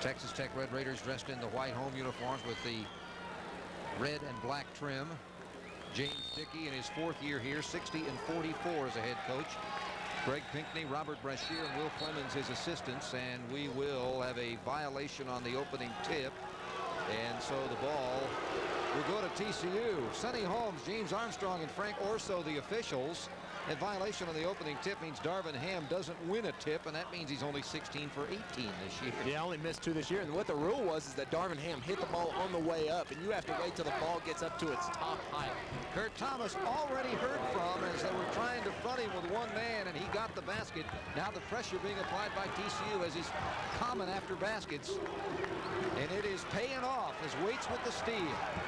Texas Tech Red Raiders dressed in the white home uniforms with the red and black trim. James Dickey in his 4th year here, 60-44 as a head coach. Greg Pinkney, Robert Brashear, and Will Clemens his assistants, and we will have a violation on the opening tip, and so the ball will go to TCU. Sonny Holmes, James Armstrong, and Frank Orso, the officials. A violation on the opening tip means Darvin Ham doesn't win a tip, and that means he's only 16 for 18 this year. Yeah, only missed 2 this year. And what the rule was is that Darvin Ham hit the ball on the way up, and you have to wait till the ball gets up to its top height. Kurt Thomas already heard from as they were trying to front him with one man, and he got the basket. Now the pressure being applied by TCU as is common after baskets. And it is paying off as Waits with the steal.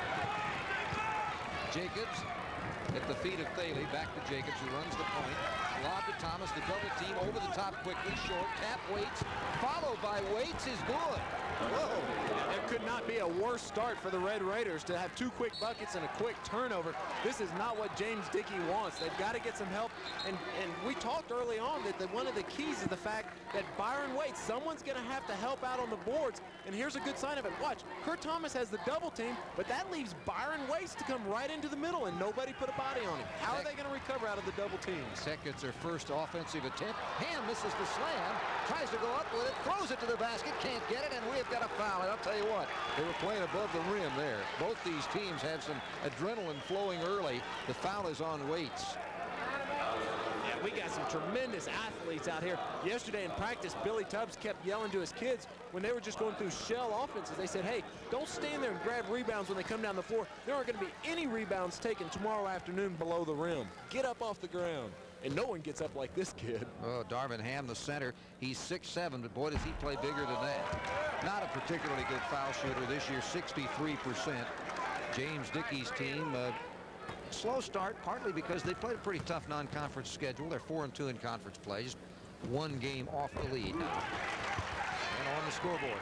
Jacobs at the feet of Thaley. Back to Jacobs, who runs the point. Lob to Thomas, the double team over the top quickly. Short tap, Waits, followed by Waits is good. Whoa. There could not be a worse start for the Red Raiders to have 2 quick buckets and a quick turnover. This is not what James Dickey wants. They've got to get some help. And we talked early on that one of the keys is the fact that Byron Waits, someone's going to have to help out on the boards. And here's a good sign of it. Watch, Kurt Thomas has the double team, but that leaves Byron Waits to come right into the middle, and nobody put a body on him. How are they going to recover out of the double team? Tech gets their first offensive attempt. Ham misses the slam, tries to go up with it, throws it to the basket, can't get it, and we have got a foul. And I'll tell you what, they were playing above the rim there. Both these teams have some adrenaline flowing early. The foul is on Waits. Yeah, we got some tremendous athletes out here. Yesterday in practice, Billy Tubbs kept yelling to his kids when they were just going through shell offenses. They said, hey, don't stand there and grab rebounds when they come down the floor. There aren't going to be any rebounds taken tomorrow afternoon below the rim. Get up off the ground. And no one gets up like this kid. Oh, Darvin Ham, the center. He's 6'7", but boy, does he play bigger than that. Not a particularly good foul shooter this year, 63%. James Dickey's team, slow start, partly because they played a pretty tough non-conference schedule. They're 4-2 in conference play, just 1 game off the lead now. And on the scoreboard,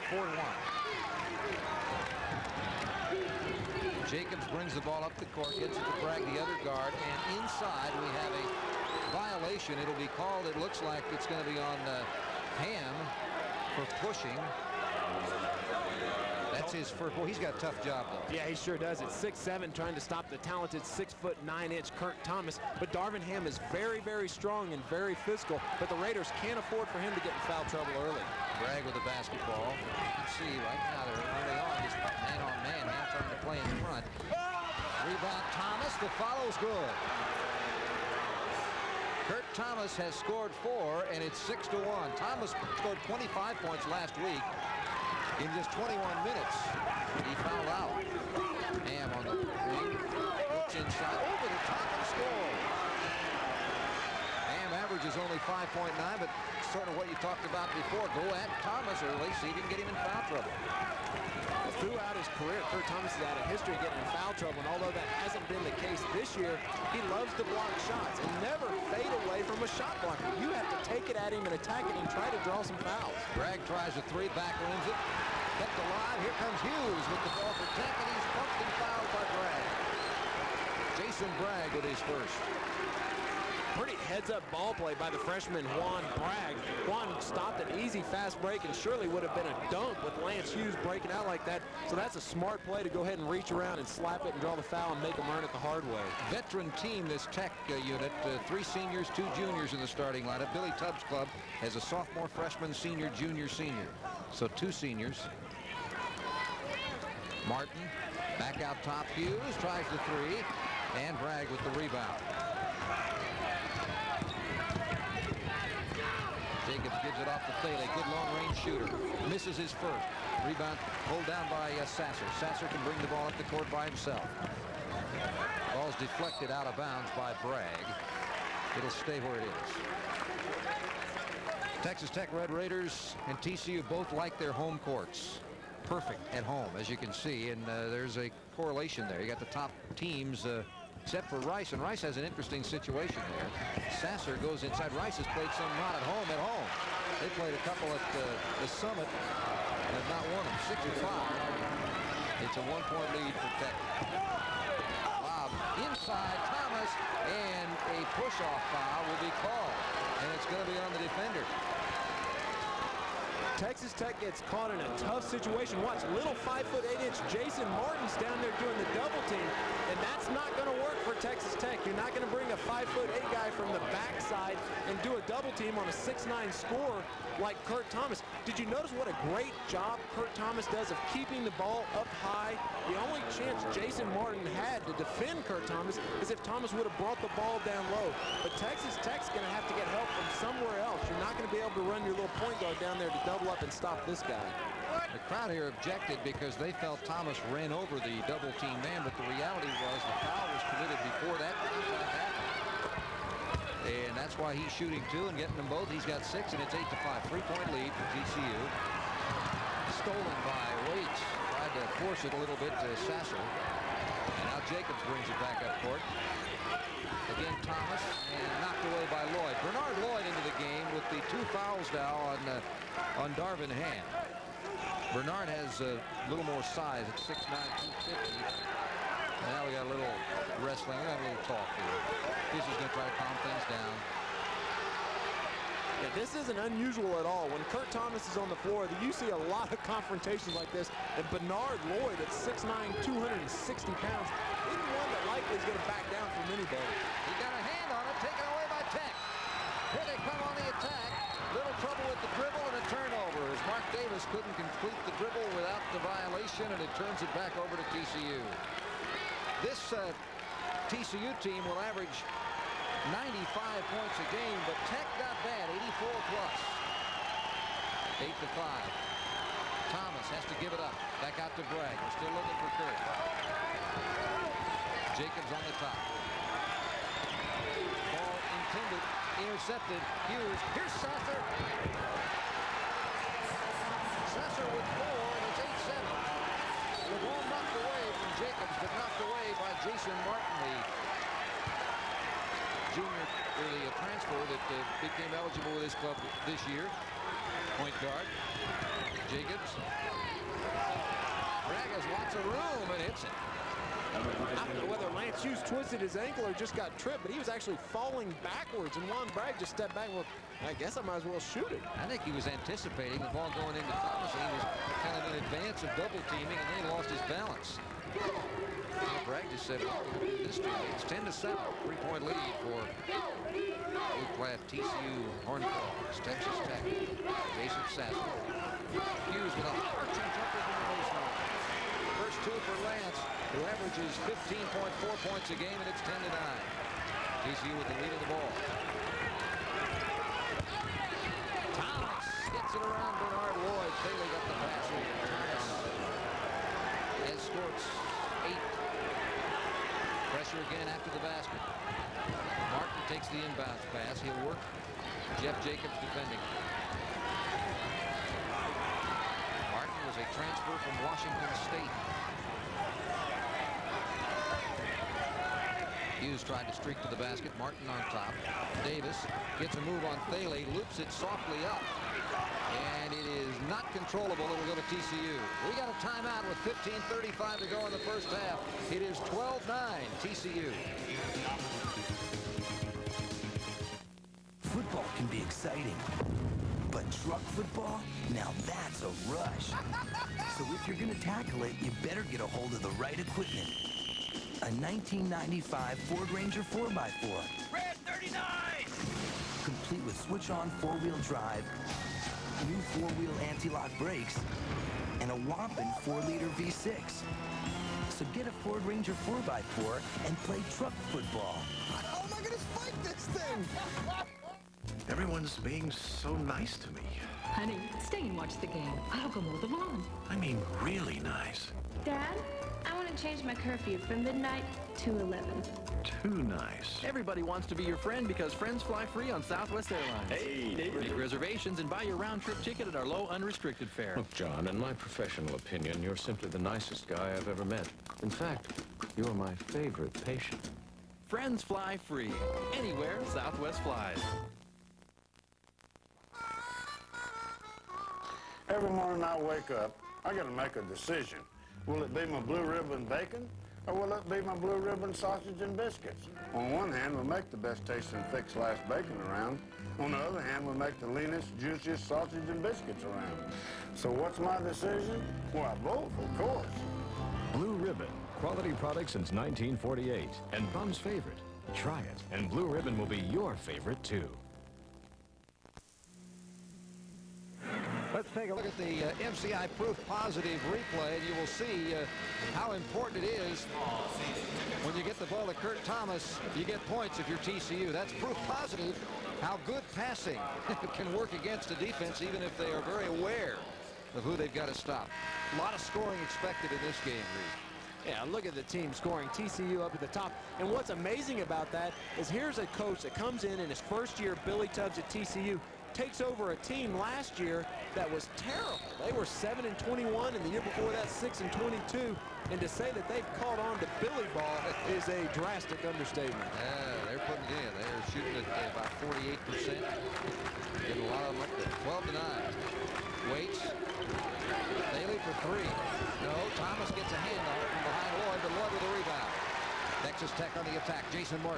4-1. Jacobs brings the ball up the court, gets it to Bragg, the other guard, and inside we have a violation. It'll be called, it looks like it's going to be on Ham for pushing. That's his first. Well, he's got a tough job, though. Yeah, he sure does. It's 6'7", trying to stop the talented 6'9" Kurt Thomas. But Darvin Ham is very, very strong and very physical. But the Raiders can't afford for him to get in foul trouble early. Bragg with the basketball. You can see right now they're early on. He's man-on-man. Ham trying to play in front. Rebound Thomas. The follow's good. Kurt Thomas has scored 4, and it's 6-1. Thomas scored 25 points last week in just 21 minutes. He fouled out. Ham on the wing. Looks inside. Over the top and score. Ham averages only 5.9, but sort of what you talked about before. Go at Thomas early so you can get him in foul trouble. Throughout his career, Kurt Thomas has had a history of getting in foul trouble, and although that hasn't been the case this year, he loves to block shots and never fade away from a shot blocker. You have to take it at him and attack it and try to draw some fouls. Bragg tries a 3, back rims it. Kept alive. Here comes Hughes with the ball for Tech, and he's bumped and fouled by Bragg. Jason Bragg with his first. Pretty heads-up ball play by the freshman Juan Bragg. Juan stopped an easy fast break and surely would have been a dunk with Lance Hughes breaking out like that. So that's a smart play to go ahead and reach around and slap it and draw the foul and make them earn it the hard way. Veteran team, this Tech unit. 3 seniors, 2 juniors in the starting lineup. Billy Tubbs' club has a sophomore, freshman, senior, junior, senior. So 2 seniors. Martin back out top. Hughes tries the 3, and Bragg with the rebound. Jacobs gives it off to Thaley. Good long-range shooter. Misses his first. Rebound pulled down by Sasser. Sasser can bring the ball up the court by himself. Ball's deflected out of bounds by Bragg. It'll stay where it is. Texas Tech Red Raiders and TCU both like their home courts. Perfect at home, as you can see, and there's a correlation there. You got the top teams except for Rice, and Rice has an interesting situation there. Sasser goes inside. Rice has played some not at home. They played a couple at the Summit and have not won them. 6-5. It's a 1-point lead for Tech. Bob inside Thomas, and a push-off foul will be called, and it's going to be on the defender. Texas Tech gets caught in a tough situation. Watch, little 5'8" Jason Martin's down there doing the double team, and that's not going to work for Texas Tech. You're not going to bring a 5'8" guy from the backside and do a double team on a 6'9" scorer like Kurt Thomas. Did you notice what a great job Kurt Thomas does of keeping the ball up high? The only chance Jason Martin had to defend Kurt Thomas is if Thomas would have brought the ball down low. But Texas Tech's going to have to get help from somewhere else. You're not going to be able to run your little point guard down there to double up and stop this guy. The crowd here objected because they felt Thomas ran over the double team man, but the reality was the foul was committed before that happened. And that's why he's shooting 2 and getting them both. He's got 6, and it's 8-5. 3-point lead for TCU. Stolen by Waits. Tried to force it a little bit to Sasser. And now Jacobs brings it back up court. Again, Thomas, and knocked away by Lloyd. Bernard Lloyd into the game with the 2 fouls now on Darvin Ham. Bernard has a little more size at 6'9", 250. Now we got a little wrestling. We got a little talk here. This is going to try to calm things down. Yeah, this isn't unusual at all. When Kurt Thomas is on the floor, you see a lot of confrontations like this. And Bernard Lloyd at 6'9", 260 pounds, isn't one that likely is going to back down from anybody. He got a hand on it, taken away by Tech. Here they come on the attack. Little trouble with the dribble and a turnover as Mark Davis couldn't complete the dribble without the violation, and it turns it back over to TCU. This TCU team will average 95 points a game, but Tech not bad, 84 plus. 8-5. Thomas has to give it up. Back out to Bragg. We're still looking for Kurt. Jacobs on the top. Ball intended, intercepted. Hughes. Here's Sasser. Sasser with 4, and it's 8-7. The ball knocked away from Jacobs, but knocked away by Jason Martin, the junior, or the transfer that became eligible with his club this year. Point guard. Jacobs. Bragg has lots of room and hits it. I don't know whether Lance Hughes twisted his ankle or just got tripped, but he was actually falling backwards, and Juan Bragg just stepped back. Well, I guess I might as well shoot it. I think he was anticipating the ball going into Thomas, and he was kind of in advance of double teaming, and then he lost his balance. Bragg just said, well, this team, it's 10-7. 3-point lead for blue-clad TCU Horned Frogs. Texas Tech. Jason Sasser. Hughes with a arching jumper from the baseline. First 2 for Lance, who averages 15.4 points a game, and it's 10-9. TCU with the lead of the ball. Thomas gets it around Bernard Lloyd. Taylor got the pass in. Thomas escorts 8. Pressure again after the basket. Martin takes the inbounds pass. He'll work. Jeff Jacobs defending. Martin was a transfer from Washington State. Hughes tried to streak to the basket. Martin on top. Davis gets a move on Thaley, loops it softly up. And it is not controllable. It'll go to TCU. We got a timeout with 15:35 to go in the first half. It is 12-9 TCU. Football can be exciting, but truck football, now that's a rush. So if you're going to tackle it, you better get a hold of the right equipment. A 1995 Ford Ranger 4x4. Red 39! Complete with switch-on 4-wheel drive, new 4-wheel anti-lock brakes, and a whopping 4-liter V6. So get a Ford Ranger 4x4 and play truck football. How am I going to fight this thing? Everyone's being so nice to me. Honey, stay and watch the game. I'll go mow the lawn. I mean, really nice. Dad, I want to change my curfew from midnight to 11. Too nice. Everybody wants to be your friend because friends fly free on Southwest Airlines. Hey, David. Make reservations and buy your round-trip ticket at our low, unrestricted fare. Look, John, in my professional opinion, you're simply the nicest guy I've ever met. In fact, you're my favorite patient. Friends fly free. Anywhere Southwest flies. Every morning I wake up, I got to make a decision. Will it be my blue ribbon bacon, or will it be my blue ribbon sausage and biscuits? On one hand, we'll make the best tasting thick sliced bacon around. On the other hand, we make the leanest, juiciest sausage and biscuits around. So what's my decision? Well, both, of course. Blue Ribbon, quality product since 1948, and Bum's favorite. Try it, and Blue Ribbon will be your favorite, too. Let's take a look at the MCI proof positive replay, and you will see how important it is when you get the ball to Kurt Thomas. You get points if you're TCU. That's proof positive how good passing can work against a defense, even if they are very aware of who they've got to stop. A lot of scoring expected in this game, Reed. Yeah, look at the team scoring. TCU up at the top. And what's amazing about that is here's a coach that comes in his first year, Billy Tubbs at TCU, takes over a team last year that was terrible. They were 7-21, and the year before that 6-22. And to say that they've caught on to Billy ball is a drastic understatement. Yeah, they're putting it in. They're shooting at about 48%. Getting a lot of them up there. 12-9. Waits. Bailey for three. No, Thomas gets a hand on it from behind Lloyd, but Lloyd with a rebound. Texas Tech on the attack. Jason Martin.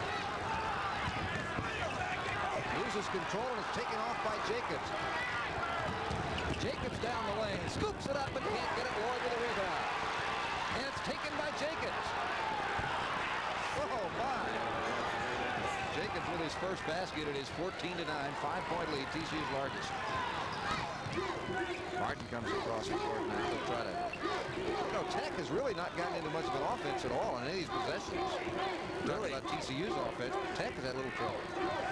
Loses control and is taken off by Jacobs. Jacobs down the lane, scoops it up and can't get it. Lloyd with a rebound. And it's taken by Jacobs. Oh, my. Jacobs with his first basket. It is 14-9, 5-point lead, TCU's largest. Martin comes across the court now. They'll try to... You know, Tech has really not gotten into much of an offense at all on any of these possessions. Really? About TCU's offense, but Tech has had a little trouble.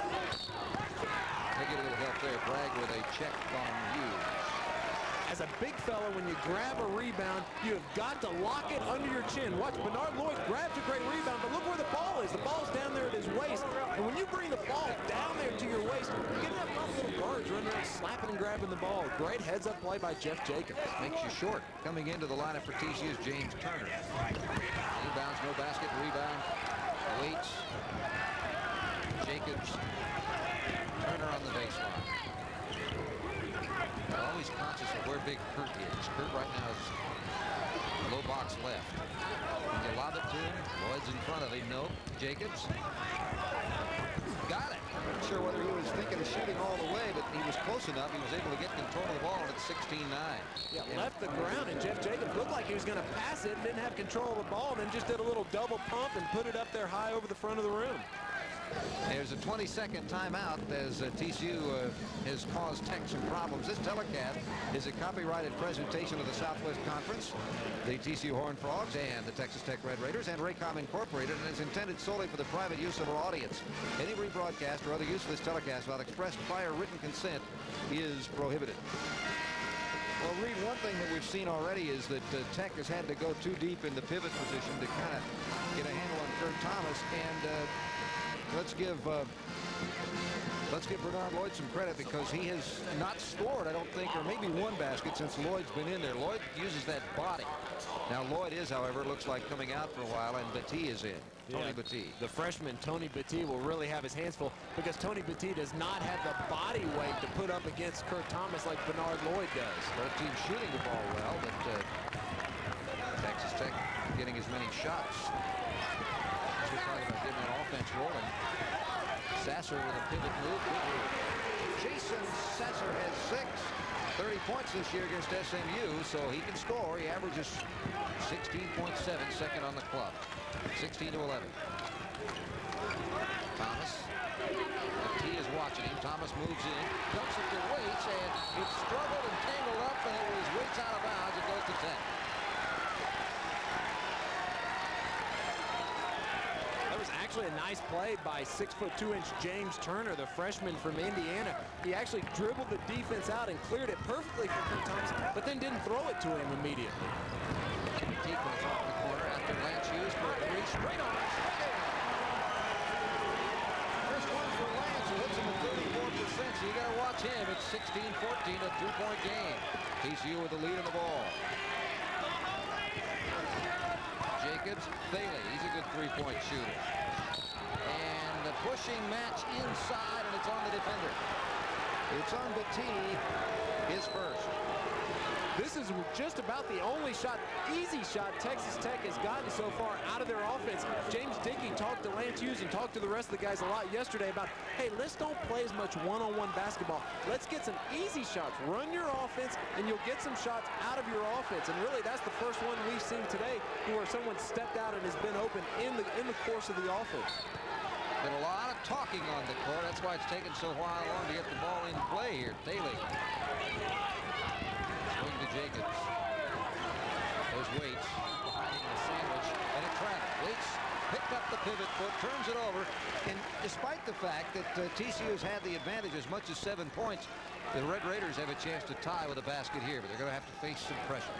They get a little help there. Bragg with a check on Hughes. As a big fella, when you grab a rebound, you have got to lock it under your chin. Watch, Bernard Lloyd grabs a great rebound, but look where the ball is. The ball's down there at his waist. And when you bring the ball down there to your waist, you get enough little guards running around slapping and grabbing the ball. Great heads-up play by Jeff Jacobs. Makes you short. Coming into the lineup for TCU is James Turner. Inbounds, no basket, rebound. Waits. Jacobs. Turner on the baseline. They're always conscious of where big Kurt is. Kurt right now is low box left. And you lob it to him. Lloyd's in front of him. No. Jacobs. Got it. Not sure whether he was thinking of shooting all the way, but he was close enough. He was able to get control of the ball at 16-9. Yeah, left the ground, and Jeff Jacobs looked like he was going to pass it, didn't have control of the ball, and then just did a little double pump and put it up there high over the front of the room. There's a 20-second timeout as TCU has caused Tech some problems. This telecast is a copyrighted presentation of the Southwest Conference, the TCU Horned Frogs, and the Texas Tech Red Raiders, and Raycom Incorporated, and is intended solely for the private use of our audience. Any rebroadcast or other use of this telecast without express prior written consent is prohibited. Well, Reed, one thing that we've seen already is that Tech has had to go too deep in the pivot position to kind of get a handle on Kurt Thomas, and let's give Bernard Lloyd some credit because he has not scored, I don't think, or maybe one basket since Lloyd's been in there. Lloyd uses that body. Now Lloyd is, however, it looks like coming out for a while, and Battie is in. Tony Battie. The freshman Tony Battie will really have his hands full because Tony Battie does not have the body weight to put up against Kurt Thomas like Bernard Lloyd does. Both teams shooting the ball well, but Texas Tech getting as many shots. We're talking about getting that offense rolling. Sasser with a pivot move. Jason Sasser has 30 points this year against SMU, so he can score. He averages 16.7, second on the club. 16-11. Thomas. T is watching him. Thomas moves in. Dumps it to Waits, and it struggled and tangled up, and it was Waits out of bounds. It goes to Tech. Actually a nice play by 6'2" James Turner, the freshman from Indiana. He actually dribbled the defense out and cleared it perfectly for Kurt Thomas, but then didn't throw it to him immediately. T goes off the corner after Lance Hughes for three, straight on. First one for Lance, who hits him at 34%, so you got to watch him. It's 16-14, a two-point game. TCU with the lead in the ball. Jacobs, Bailey, he's a good three-point shooter. And the pushing match inside, and it's on the defender. It's on Battie, his first. This is is just about the only shot, easy shot Texas Tech has gotten so far out of their offense. James Dickey talked to Lance Hughes and talked to the rest of the guys a lot yesterday about, hey, let's don't play as much one-on-one basketball. Let's get some easy shots. Run your offense, and you'll get some shots out of your offense. And really, that's the first one we've seen today where someone stepped out and has been open in the course of the offense. Been a lot of talking on the court. That's why it's taken so long to get the ball in play here. Daly. Swing to Jacobs. There's Waits. Hiding the sandwich. And a trap. Waits picked up the pivot foot, turns it over. And despite the fact that TCU has had the advantage as much as 7 points, the Red Raiders have a chance to tie with a basket here, but they're going to have to face some pressure.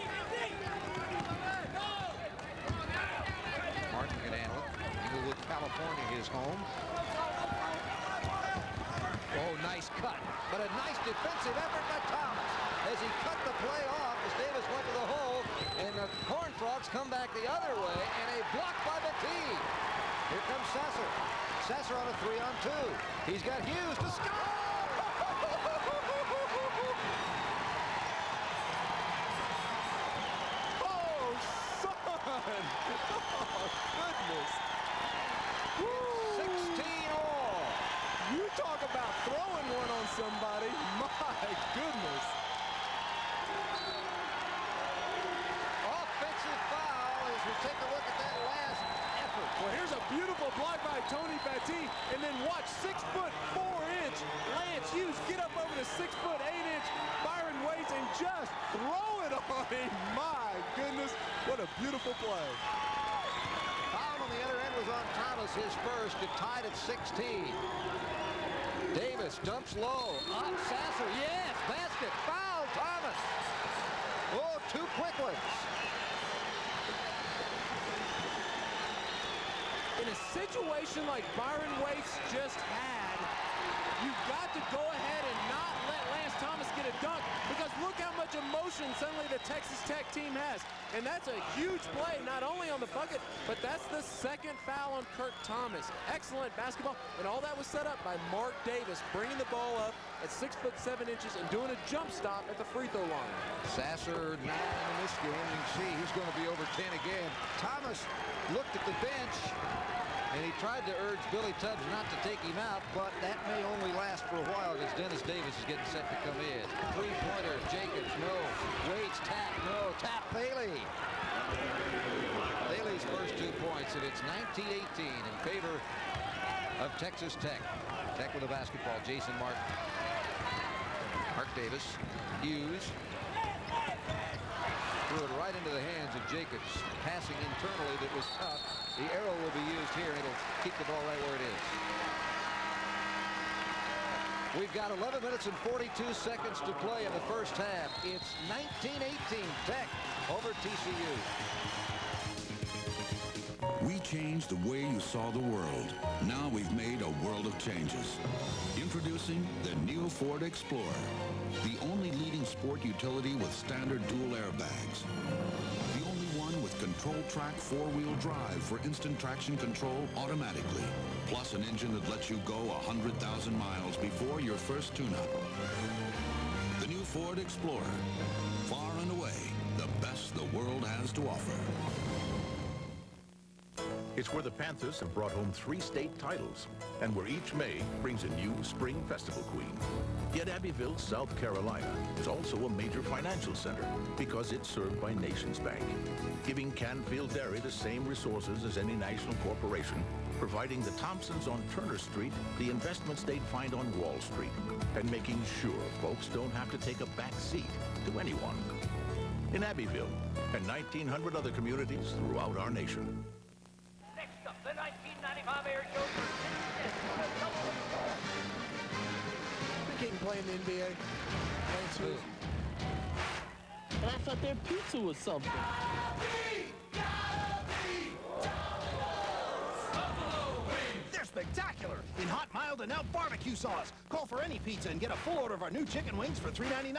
Martin can handle it. Inglewood, California, his home. Oh, nice cut. But a nice defensive effort by Thomas as he cut the play off as Davis went to the hole, and the Horned Frogs come back the other way, and a block by Batee. Here comes Sasser. Sasser on a 3-on-2. He's got Hughes to score! Oh, son! Oh, goodness. 16 all. You talk about throwing one on somebody. My goodness. Offensive foul as we take a look at that last effort. Well, here's a beautiful block by Tony Batee, and then watch 6'4" Lance Hughes get up over the 6'8" Byron Waits and just throw it on him. My goodness, what a beautiful play. Foul on the other end was on Thomas, his first. It tied at 16. Davis dumps low. Up Sasser. Yes, basket. Foul, Thomas. Oh, 2 quick ones. In a situation like Byron Waits just had, you've got to go ahead and not let Lance Thomas get a dunk, because look how much emotion suddenly the Texas Tech team has. And that's a huge play, not only on the bucket, but that's the second foul on Kirk Thomas. Excellent basketball, and all that was set up by Mark Davis, bringing the ball up at 6'7" and doing a jump stop at the free throw line. Sasser 9 in this game. You can see he's going to be over 10 again. Thomas looked at the bench, and he tried to urge Billy Tubbs not to take him out, but that may only last for a while because Dennis Davis is getting set to come in. Three-pointer, Jacobs, no. Waits, tap, no. Tap, Bailey. Bailey's first 2 points, and it's 19-18 in favor of Texas Tech. Tech with a basketball, Jason Martin. Mark Davis, Hughes. Threw it right into the hands of Jacobs. Passing internally that was tough. The arrow will be used here, and it'll keep the ball right where it is. We've got 11 minutes and 42 seconds to play in the first half. It's 19-18 Tech over TCU. We changed the way you saw the world. Now we've made a world of changes. Introducing the new Ford Explorer, the only leading sport utility with standard dual airbags. The only one with control track four-wheel drive for instant traction control automatically. Plus an engine that lets you go 100,000 miles before your first tune-up. The new Ford Explorer. Far and away, the best the world has to offer. It's where the Panthers have brought home 3 state titles, and where each May brings a new spring festival queen. Yet Abbeville, South Carolina is also a major financial center because it's served by Nations Bank, giving Canfield Dairy the same resources as any national corporation, providing the Thompsons on Turner Street the investments they'd find on Wall Street, and making sure folks don't have to take a back seat to anyone. In Abbeville and 1,900 other communities throughout our nation. The 1995 air show for Think he can play in the NBA? And I thought their pizza was something. They're spectacular in hot, mild, and out barbecue sauce. Call for any pizza and get a full order of our new chicken wings for $3.99.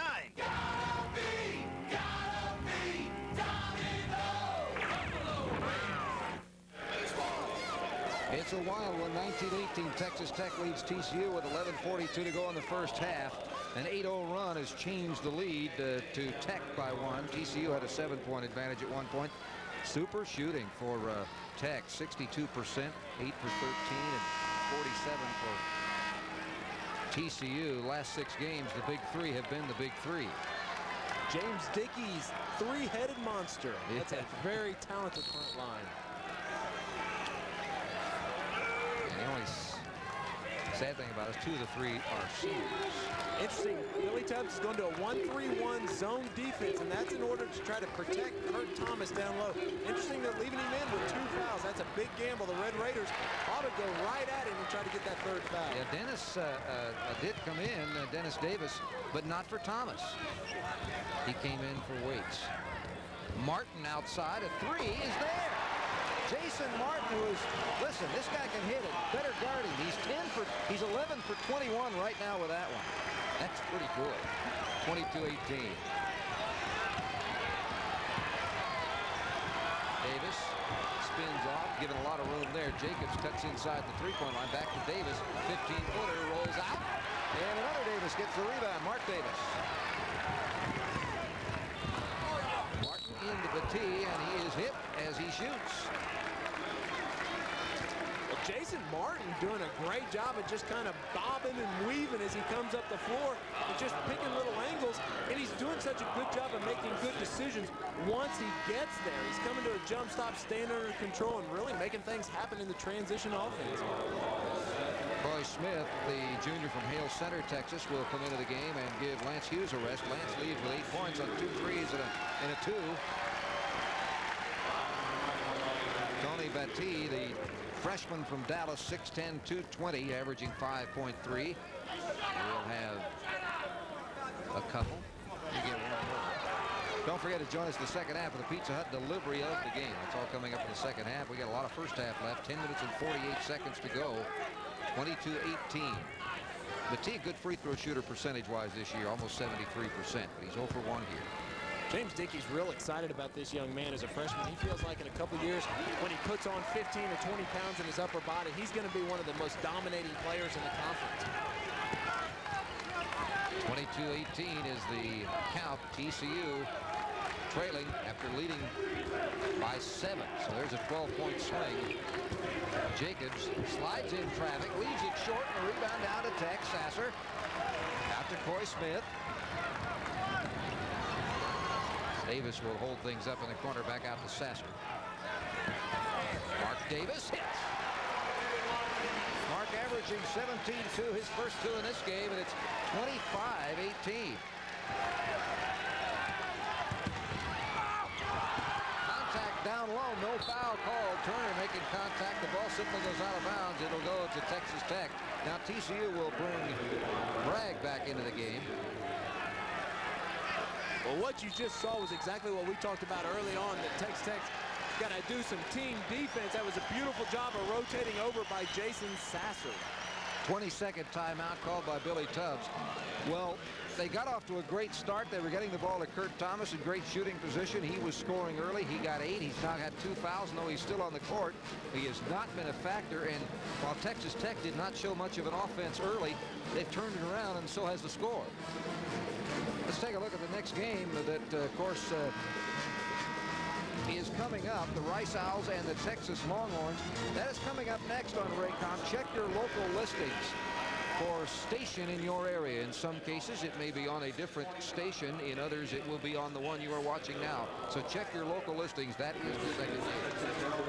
It's a wild one. 19-18. Texas Tech leads TCU with 11:42 to go in the first half. An 8-0 run has changed the lead to Tech by 1. TCU had a 7-point advantage at one point. Super shooting for Tech, 62%, 8 for 13, and 47 for TCU. Last 6 games, the big three have been the big three. James Dickey's three-headed monster. That's a very talented front line. And the only sad thing about it is 2 of the 3 are seniors. Interesting. Billy Tubbs is going to a 1-3-1 zone defense, and that's in order to try to protect Kurt Thomas down low. Interesting that leaving him in with 2 fouls. That's a big gamble. The Red Raiders ought to go right at him and try to get that 3rd foul. Yeah, Dennis did come in, Dennis Davis, but not for Thomas. He came in for Waits. Martin outside, a 3 is there. Jason Martin, who is, listen, this guy can hit it. Better guard him. He's 11 for 21 right now with that one. That's pretty good. 22-18. Davis spins off, giving a lot of room there. Jacobs cuts inside the 3-point line. Back to Davis. 15-footer rolls out. And another Davis gets the rebound. Mark Davis. Martin into the tee, and he is hit as he shoots. Jason Martin doing a great job of just kind of bobbing and weaving as he comes up the floor and just picking little angles, and he's doing such a good job of making good decisions once he gets there. He's coming to a jump stop, staying under control, and really making things happen in the transition offense. Troy Smith, the junior from Hale Center, Texas, will come into the game and give Lance Hughes a rest. Lance leads with 8 points on 2 threes and a 2. Tony Battie, the freshman from Dallas, 6'10", 220, averaging 5.3. We'll have a couple. You get one more. Don't forget to join us in the second half of the Pizza Hut delivery of the game. It's all coming up in the second half. We got a lot of first half left. 10 minutes and 48 seconds to go. 22-18. Battie, good free throw shooter percentage-wise this year, almost 73%, but he's 0 for 1 here. James Dickey's real excited about this young man as a freshman. He feels like in a couple years, when he puts on 15 or 20 pounds in his upper body, he's going to be one of the most dominating players in the conference. 22-18 is the count. TCU trailing after leading by 7. So there's a 12-point swing. Jacobs slides in traffic, leaves it short, and a rebound down to Tech. Sasser out to Coy Smith. Davis will hold things up in the corner, back out to Sasser. Mark Davis hits. Mark averaging 17-2, his first 2 in this game, and it's 25-18. Contact down low, no foul called. Turner making contact. The ball simply goes out of bounds. It'll go to Texas Tech. Now TCU will bring Bragg back into the game. Well, what you just saw was exactly what we talked about early on, that Texas Tech's got to do some team defense. That was a beautiful job of rotating over by Jason Sasser. 22nd timeout called by Billy Tubbs. Well, they got off to a great start. They were getting the ball to Kurt Thomas in great shooting position. He was scoring early. He got 8. He's now got 2 fouls. No, he's still on the court. He has not been a factor. And while Texas Tech did not show much of an offense early, they've turned it around, and so has the score. Let's take a look at the next game that, of course, is coming up. The Rice Owls and the Texas Longhorns. That is coming up next on Raycom. Check your local listings for station in your area. In some cases, it may be on a different station. In others, it will be on the one you are watching now. So check your local listings. That is the second game.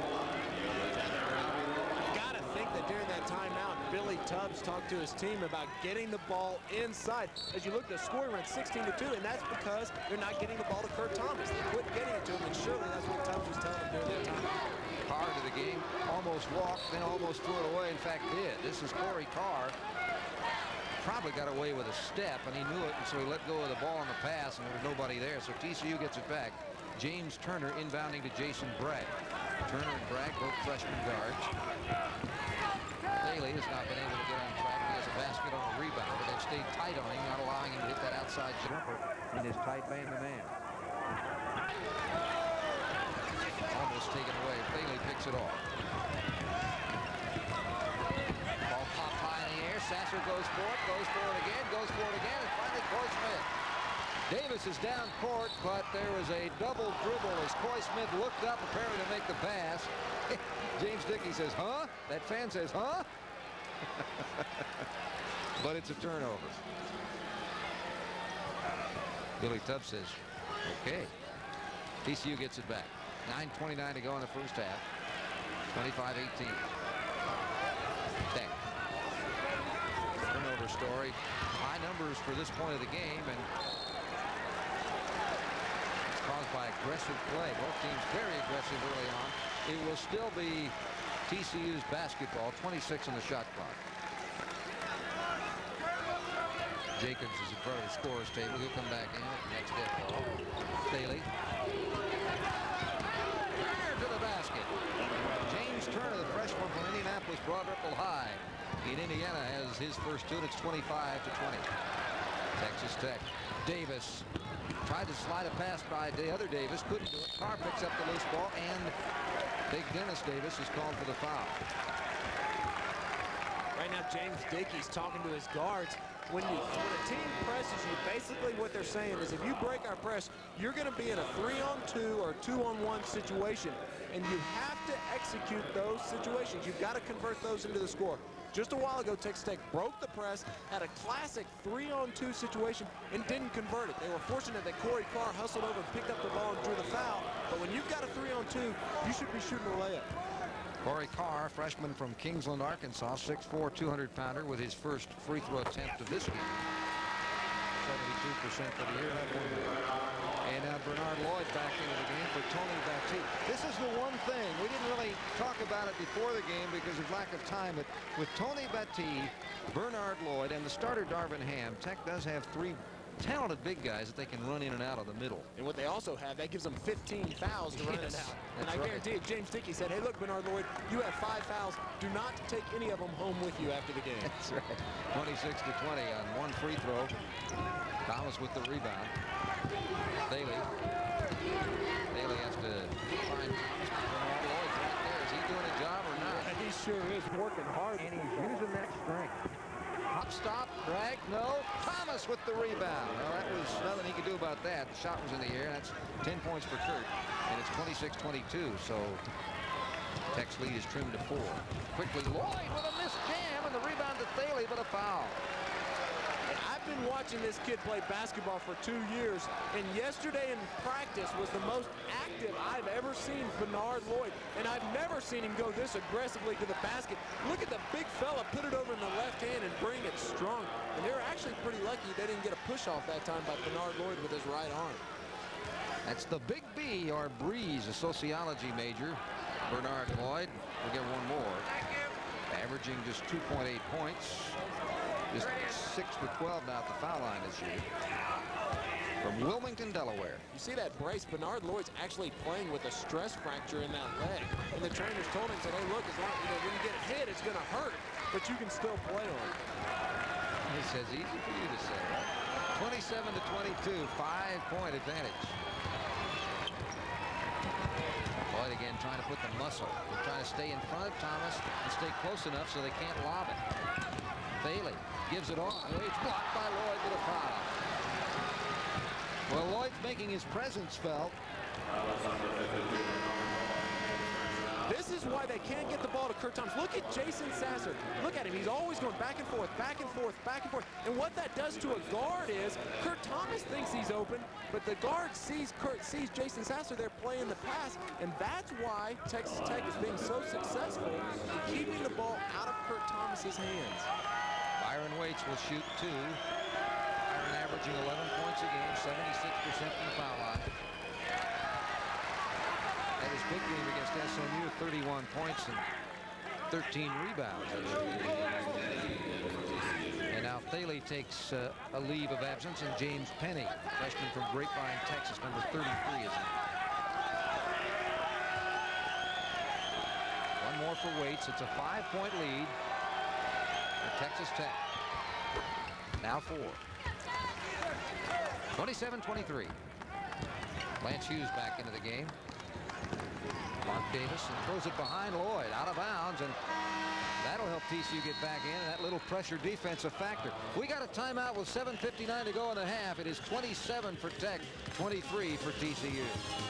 Gotta think that during that timeout, Billy Tubbs talked to his team about getting the ball inside. As you look at the scoring run, 16-2, and that's because they're not getting the ball to Kurt Thomas. They quit getting it to him, and surely that's what Tubbs was telling them during that time. Carr to the game, almost walked, then almost threw it away. In fact, did. This is Corey Carr. Probably got away with a step, and he knew it, and so he let go of the ball on the pass, and there was nobody there. So TCU gets it back. James Turner inbounding to Jason Bragg. Turner and Bragg, both freshman guards. Bailey has not been able to get on track. He has a basket on a rebound, but they've stayed tight on him, not allowing him to hit that outside jumper in his tight man-to-man. Almost taken away. Bailey picks it off. Ball popped high in the air. Sasser goes for it again, and finally Coy Smith. Davis is down court, but there was a double dribble as Coy Smith looked up apparently to make the pass. James Dickey says, huh? That fan says, huh? But it's a turnover. Billy Tubbs says, okay. TCU gets it back. 9:29 to go in the first half. 25-18. Tech. Turnover story. High numbers for this point of the game, and it's caused by aggressive play. Both teams very aggressive early on. It will still be TCU's basketball. 26 on the shot clock. Jacobs is in front of the scorer's table. He'll come back in at the next dead ball. Staley. Turner to the basket. James Turner, the freshman from Indianapolis, Broad Ripple High in Indiana, has his first two, and it's 25-20. Texas Tech. Davis tried to slide a pass by the other Davis. Couldn't do it. Carr picks up the loose ball, and Big Dennis Davis is called for the foul. Right now, James Dickey's talking to his guards. When a team presses you, basically what they're saying is if you break our press, you're going to be in a 3-on-2 or 2-on-1 situation, and you have to execute those situations. You've got to convert those into the score. Just a while ago, Texas Tech broke the press, had a classic 3-on-2 situation, and didn't convert it. They were fortunate that Corey Carr hustled over and picked up the ball and drew the foul, but when you've got a 3-on-2, you should be shooting a layup. Corey Carr, freshman from Kingsland, Arkansas, 6'4", 200-pounder with his first free throw attempt of this game. 72% for the year. And now Bernard Lloyd back into the game for Tony Battie. This is the one thing. We didn't really talk about it before the game because of lack of time, but with Tony Battie, Bernard Lloyd, and the starter Darvin Ham, Tech does have three talented big guys that they can run in and out of the middle. And what they also have, that gives them 15 fouls to run in and out. And I guarantee you, James Dickey said, hey, look, Bernard Lloyd, you have 5 fouls. Do not take any of them home with you after the game. That's right. 26-20 on one free throw. Thomas with the rebound. Bailey has to find Thomas. Bernard Lloyd's right there. Is he doing a job or not? He sure is working hard. And he's using that strength. Hop, stop, drag, no. Thomas with the rebound. Well, that was nothing he could do about that. The shot was in the air. That's 10 points for Kurt. And it's 26-22. So Tech's lead is trimmed to 4. Quickly, Lloyd with a missed jam, and the rebound to Thaley, but a foul. And I've been watching this kid play basketball for 2 years, and yesterday in practice was the most active I've ever seen Bernard Lloyd, and I've never seen him go this aggressively to the basket. Look at the big fella put it over in the left hand and bring it strong. And they're actually pretty lucky they didn't get a push off that time by Bernard Lloyd with his right arm. That's the Big B, or Breeze, a sociology major. Bernard Lloyd will get one more. Averaging just 2.8 points. Just 6 for 12 now at the foul line this year. From Wilmington, Delaware. You see that brace? Bernard Lloyd's actually playing with a stress fracture in that leg. And the trainers told him, said, hey, look, as long, when you get hit, it's going to hurt, but you can still play on it. He says, easy for you to say, right? 27-22, 5-point advantage. Lloyd again trying to put the muscle. They're trying to stay in front of Thomas and stay close enough so they can't lob it. Bailey gives it on. It's blocked by Lloyd with a foul. Well, Lloyd's making his presence felt. This is why they can't get the ball to Kurt Thomas. Look at Jason Sasser. Look at him. He's always going back and forth, back and forth, back and forth. And what that does to a guard is Kurt Thomas thinks he's open, but the guard sees Jason Sasser there playing the pass, and that's why Texas Tech is being so successful in keeping the ball out of Kurt Thomas's hands. Byron Waits will shoot 2. Byron averaging 11 points a game, 76% from the foul line. That is big game against SMU, 31 points and 13 rebounds. And now Thaley takes a leave of absence, and James Penny, freshman from Grapevine, Texas, number 33 is in. One more for Waits. It's a 5-point lead for Texas Tech. Now 4. 27-23. Lance Hughes back into the game. Mark Davis and throws it behind Lloyd, out of bounds, and that that'll help TCU get back in, and that little pressure defensive factor. We got a timeout with 7:59 to go in the half. It is 27 for Tech, 23 for TCU.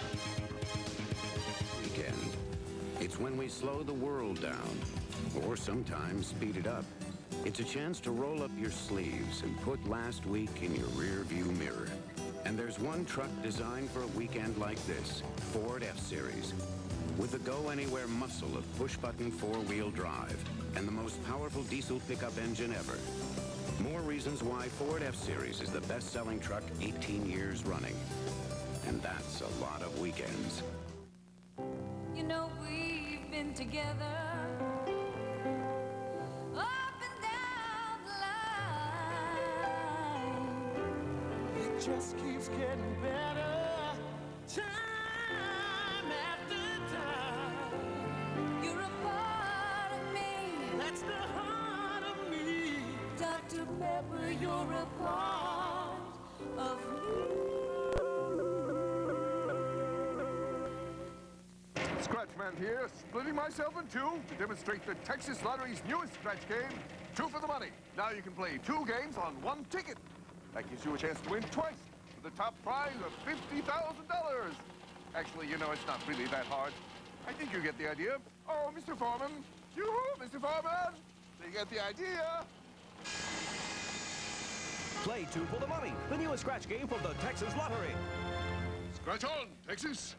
Weekend. It's when we slow the world down, or sometimes speed it up. It's a chance to roll up your sleeves and put last week in your rear-view mirror. And there's one truck designed for a weekend like this, Ford F-Series. With the go-anywhere muscle of push-button four-wheel drive and the most powerful diesel pickup engine ever. More reasons why Ford F-Series is the best-selling truck 18 years running. And that's a lot of weekends. You know we've been together up and down the line. It just keeps getting better. Time after time. You're a part of me. That's the heart of me. Dr. Pepper, you're a part of me. Scratchman here, splitting myself in two to demonstrate the Texas Lottery's newest scratch game, 2 for the money. Now you can play 2 games on 1 ticket. That gives you a chance to win twice with the top prize of $50,000. Actually, you know, it's not really that hard. I think you get the idea. Oh, Mr. Foreman. Yoo-hoo, Mr. Foreman. So you get the idea. Play 2 for the money, the newest scratch game from the Texas Lottery. Scratch on, Texas.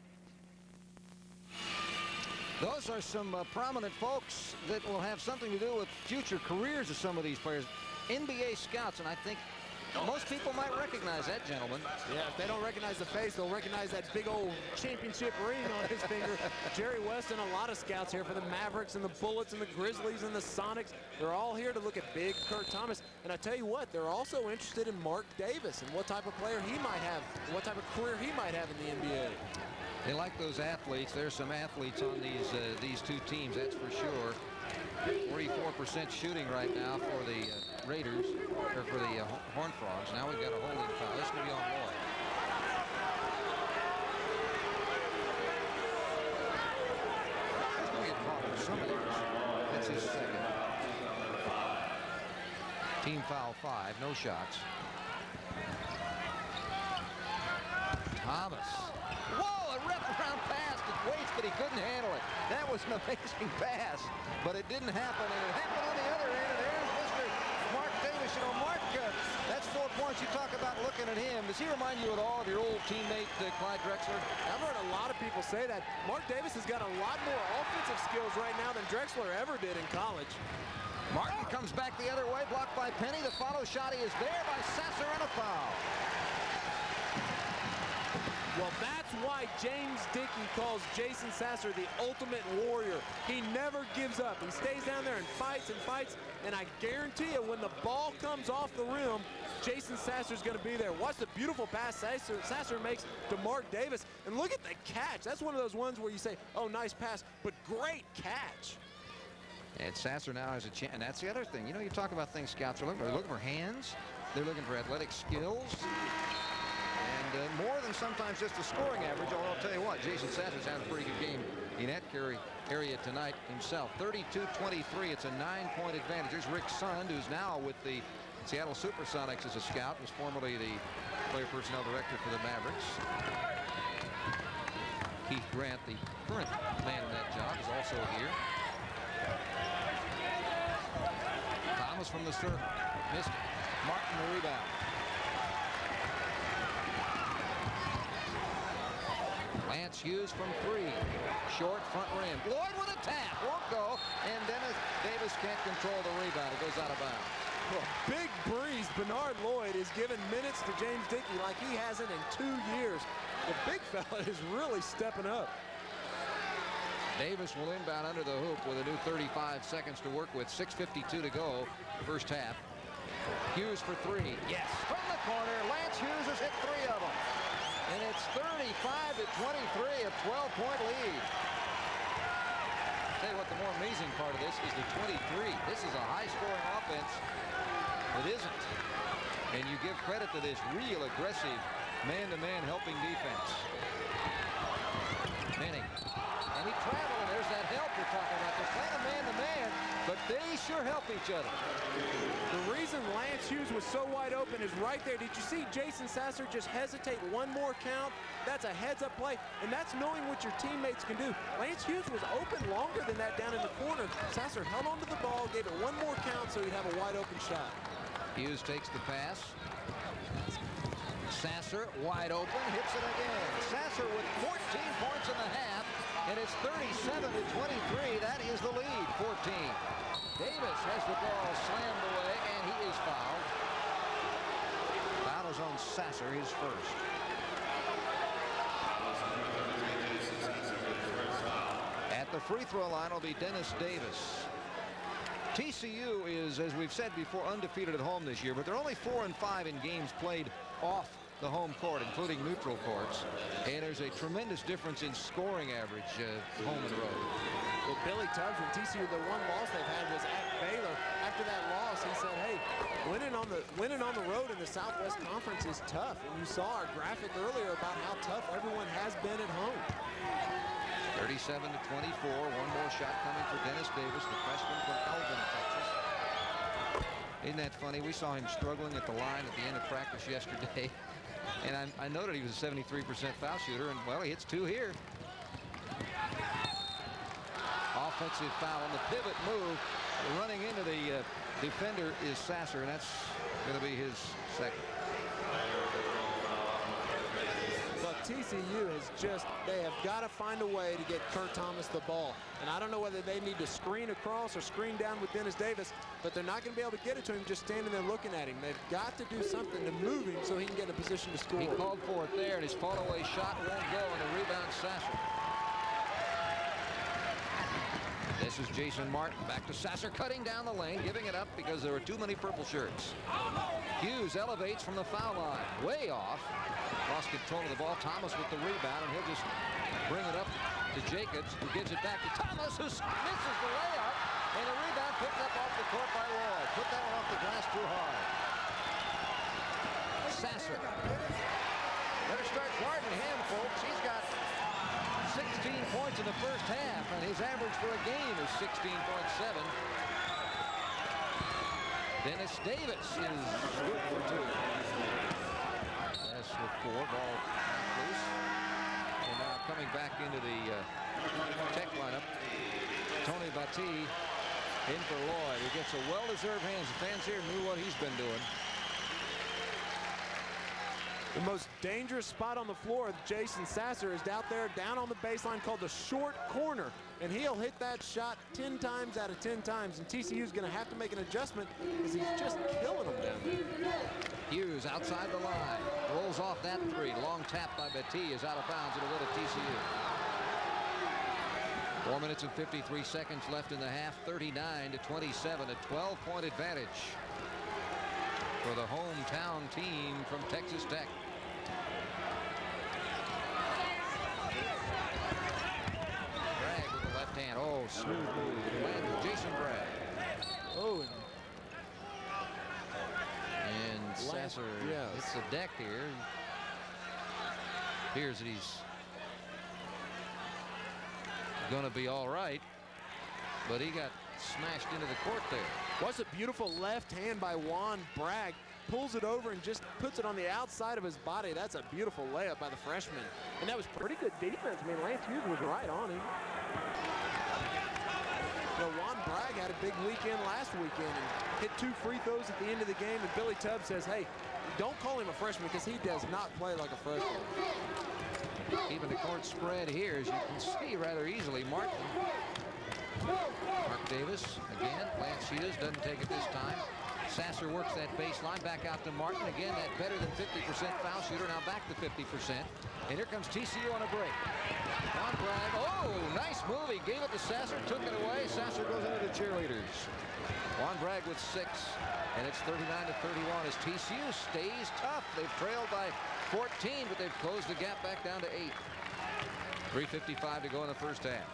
Those are some prominent folks that will have something to do with future careers of some of these players. NBA scouts, and I think most people might recognize that gentleman. Yeah, if they don't recognize the face, they'll recognize that big old championship ring on his finger. Jerry West and a lot of scouts here for the Mavericks and the Bullets and the Grizzlies and the Sonics. They're all here to look at big Kurt Thomas. And I tell you what, they're also interested in Mark Davis and what type of player he might have, what type of career he might have in the NBA. They like those athletes. There's some athletes on these 2 teams, that's for sure. 44% shooting right now for the Raiders, or for the Horned Frogs. Now we've got a holding foul. This will be on Lloyd. He's going to get caught with some of those. That's his second. Team foul 5, no shots. Thomas. Whoa, a wraparound pass to Waits, but he couldn't handle it. That was an amazing pass, but it didn't happen, and it happened on the other end, and there's Mr. Mark Davis. You know, Mark, that's 4 points. You talk about looking at him. Does he remind you at all of your old teammate, Clyde Drexler? I've heard a lot of people say that. Mark Davis has got a lot more offensive skills right now than Drexler ever did in college. Martin comes back the other way, blocked by Penny. The follow shot is there by Sasser, and a foul. Well, that's why James Dickey calls Jason Sasser the ultimate warrior. He never gives up. He stays down there and fights, and I guarantee you when the ball comes off the rim, Jason Sasser's going to be there. Watch the beautiful pass Sasser makes to Mark Davis, and look at the catch. That's one of those ones where you say, oh, nice pass, but great catch. And Sasser now has a chance, and that's the other thing. You know, you talk about things scouts are looking for. They're looking for hands. They're looking for athletic skills. And more than sometimes just the scoring average, although I'll tell you what, Jason Sasser's had a pretty good game in that area tonight himself. 32-23, it's a 9-point advantage. There's Rick Sund, who's now with the Seattle Supersonics as a scout, was formerly the player personnel director for the Mavericks. Keith Grant, the current man in that job, is also here. Thomas from the circle, missed it. Martin the rebound. Lance Hughes from 3. Short front rim. Lloyd with a tap. Won't go. And Dennis Davis can't control the rebound. It goes out of bounds. Well, big breeze. Bernard Lloyd is giving minutes to James Dickey like he hasn't in 2 years. The big fella is really stepping up. Davis will inbound under the hoop with a new 35 seconds to work with. 6:52 to go. First half. Hughes for 3. Yes. From the corner. Lance Hughes has hit 3 of them. And it's 35-23, a 12-point lead. Tell you what, the more amazing part of this is the 23. This is a high-scoring offense. It isn't. And you give credit to this real aggressive man-to-man helping defense. Penny. And he traveled, and there's that help you're talking about. They're playing a man-to-man, but sure help each other. The reason Lance Hughes was so wide open is right there. Did you see Jason Sasser just hesitate one more count? That's a heads-up play, and that's knowing what your teammates can do. Lance Hughes was open longer than that down in the corner. Sasser held onto the ball, gave it one more count so he'd have a wide open shot. Hughes takes the pass. Sasser wide open, hits it again. Sasser with 14 points in the half, and it's 37-23. That is the lead, 14. Davis has the ball slammed away, and he is fouled. Foul is on Sasser, his first. At the free throw line will be Dennis Davis. TCU is, as we've said before, undefeated at home this year, but they're only 4-5 in games played off the home court, including neutral courts. And there's a tremendous difference in scoring average home and road. Well, Billy Tubbs from TCU, the one loss they've had was at Baylor. After that loss, he said, hey, winning on the road in the Southwest Conference is tough. And you saw our graphic earlier about how tough everyone has been at home. 37-24. One more shot coming for Dennis Davis, the freshman from Elgin, Texas. Isn't that funny? We saw him struggling at the line at the end of practice yesterday. And I noted he was a 73% foul shooter, and, well, he hits 2 here. Offensive foul on the pivot move. Running into the defender is Sasser, and that's going to be his second. But TCU has just, they have got to find a way to get Kurt Thomas the ball. And I don't know whether they need to screen across or screen down with Dennis Davis, but they're not going to be able to get it to him just standing there looking at him. They've got to do something to move him so he can get in a position to score. He called for it there, and his fall-away shot won't go, and the rebound Sasser. This is Jason Martin. Back to Sasser, cutting down the lane, giving it up because there were too many purple shirts. Hughes elevates from the foul line. Way off. Lost control of the ball. Thomas with the rebound, and he'll just bring it up to Jacobs, who gives it back to Thomas, who misses the layup, and the rebound picked up off the court by Lloyd. Put that one off the glass too hard. Sasser. Better start guarding him, folks. He's got 16 points in the first half, and his average for a game is 16.7. Dennis Davis is good for 2. Dennis with 4, ball loose. And now coming back into the Tech lineup, Tony Battie in for Lloyd. He gets a well-deserved hands. The fans here knew what he's been doing. The most dangerous spot on the floor of Jason Sasser is out there down on the baseline called the short corner. And he'll hit that shot 10 times out of 10 times. And TCU's going to have to make an adjustment because he's just killing them down there. Hughes outside the line. Rolls off that 3. Long tap by Battie is out of bounds. It'll go to TCU. 4 minutes and 53 seconds left in the half. 39-27. A 12-point advantage for the hometown team from Texas Tech. Bragg with the left hand. Oh, smooth move. Jason Bragg. Oh, and Sasser hits the deck here. Appears that he's going to be all right, but he got smashed into the court there. What's a beautiful left hand by Juan Bragg. Pulls it over and just puts it on the outside of his body. That's a beautiful layup by the freshman. And that was pretty good defense. I mean, Lance Hughes was right on him. You know, Juan Bragg had a big weekend last weekend and hit 2 free throws at the end of the game. And Billy Tubbs says, hey, don't call him a freshman because he does not play like a freshman. Even the court spread here, as you can see rather easily. Mark Davis again. Lance Hughes doesn't take it this time. Sasser works that baseline back out to Martin. Again, that better than 50% foul shooter. Now back to 50%. And here comes TCU on a break. Juan Bragg. Oh, nice move. He gave it to Sasser, took it away. Sasser goes into the cheerleaders. Juan Bragg with 6. And it's 39-31 as TCU stays tough. They've trailed by 14, but they've closed the gap back down to 8. 3:55 to go in the first half.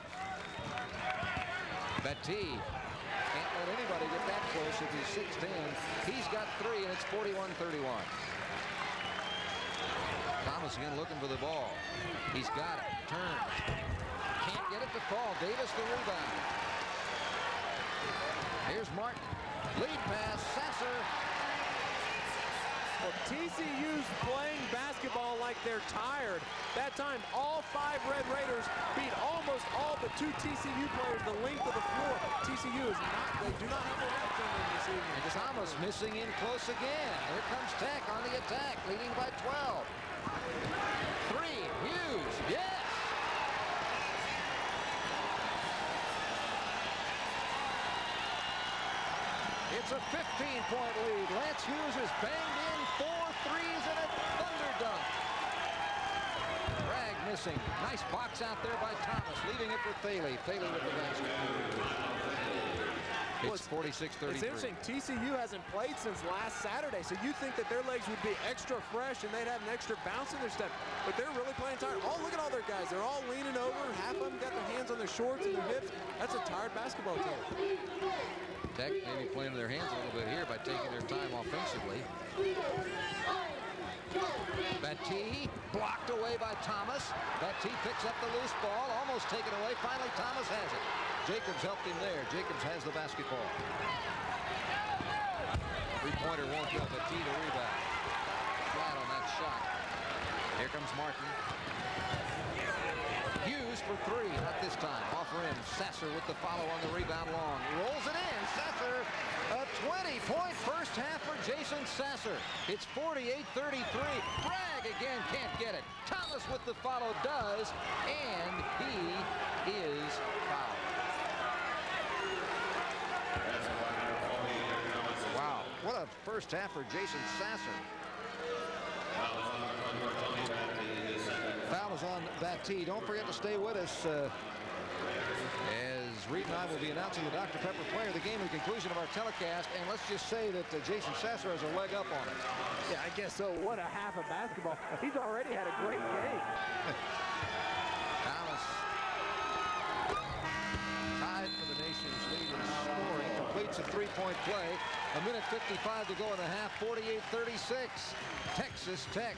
Battie can't let anybody get that close if he's 6'10". He's got 3, and it's 41-31. Thomas again looking for the ball. He's got it. Turns. Can't get it to fall. Davis the rebound. Here's Martin. Lead pass, Sasser. Well, TCU's playing basketball like they're tired. That time, all 5 Red Raiders beat almost all but 2 TCU players the length of the floor. TCU is not, they do not have a record on them this evening. And Thomas missing in close again. Here comes Tech on the attack, leading by 12. 3, Hughes, yes! It's a 15-point lead. Lance Hughes has banged in 4 threes and a thunder dunk. Bragg missing. Nice box out there by Thomas, leaving it for Thaley. Thaley with the basket. It's 46-33. It's interesting. TCU hasn't played since last Saturday, so you think that their legs would be extra fresh and they'd have an extra bounce in their step. But they're really playing tired. Oh, look at all their guys. They're all leaning over. Half of them got their hands on their shorts and their hips. That's a tired basketball team. Tech maybe playing their hands a little bit here by taking their time offensively. Battie blocked away by Thomas. Battie picks up the loose ball, almost taken away. Finally, Thomas has it. Jacobs helped him there. Jacobs has the basketball. Three-pointer won't go. Battie to rebound. Flat on that shot. Here comes Martin. Hughes for 3, not this time. Off rim, Sasser with the follow on the rebound long. Rolls it in, Sasser. A 20-point first half for Jason Sasser. It's 48-33. Bragg again can't get it. Thomas with the follow does, and he is fouled. Wow, what a first half for Jason Sasser. Foul is on Battie. Don't forget to stay with us as Reed and I will be announcing the Dr. Pepper player of the game at the conclusion of our telecast. And let's just say that Jason Sasser has a leg up on it. Yeah, I guess so. What a half of basketball. He's already had a great game. Thomas tied for the nation's lead in scoring. Completes a 3-point play. A minute 55 to go in the half. 48-36. Texas Tech.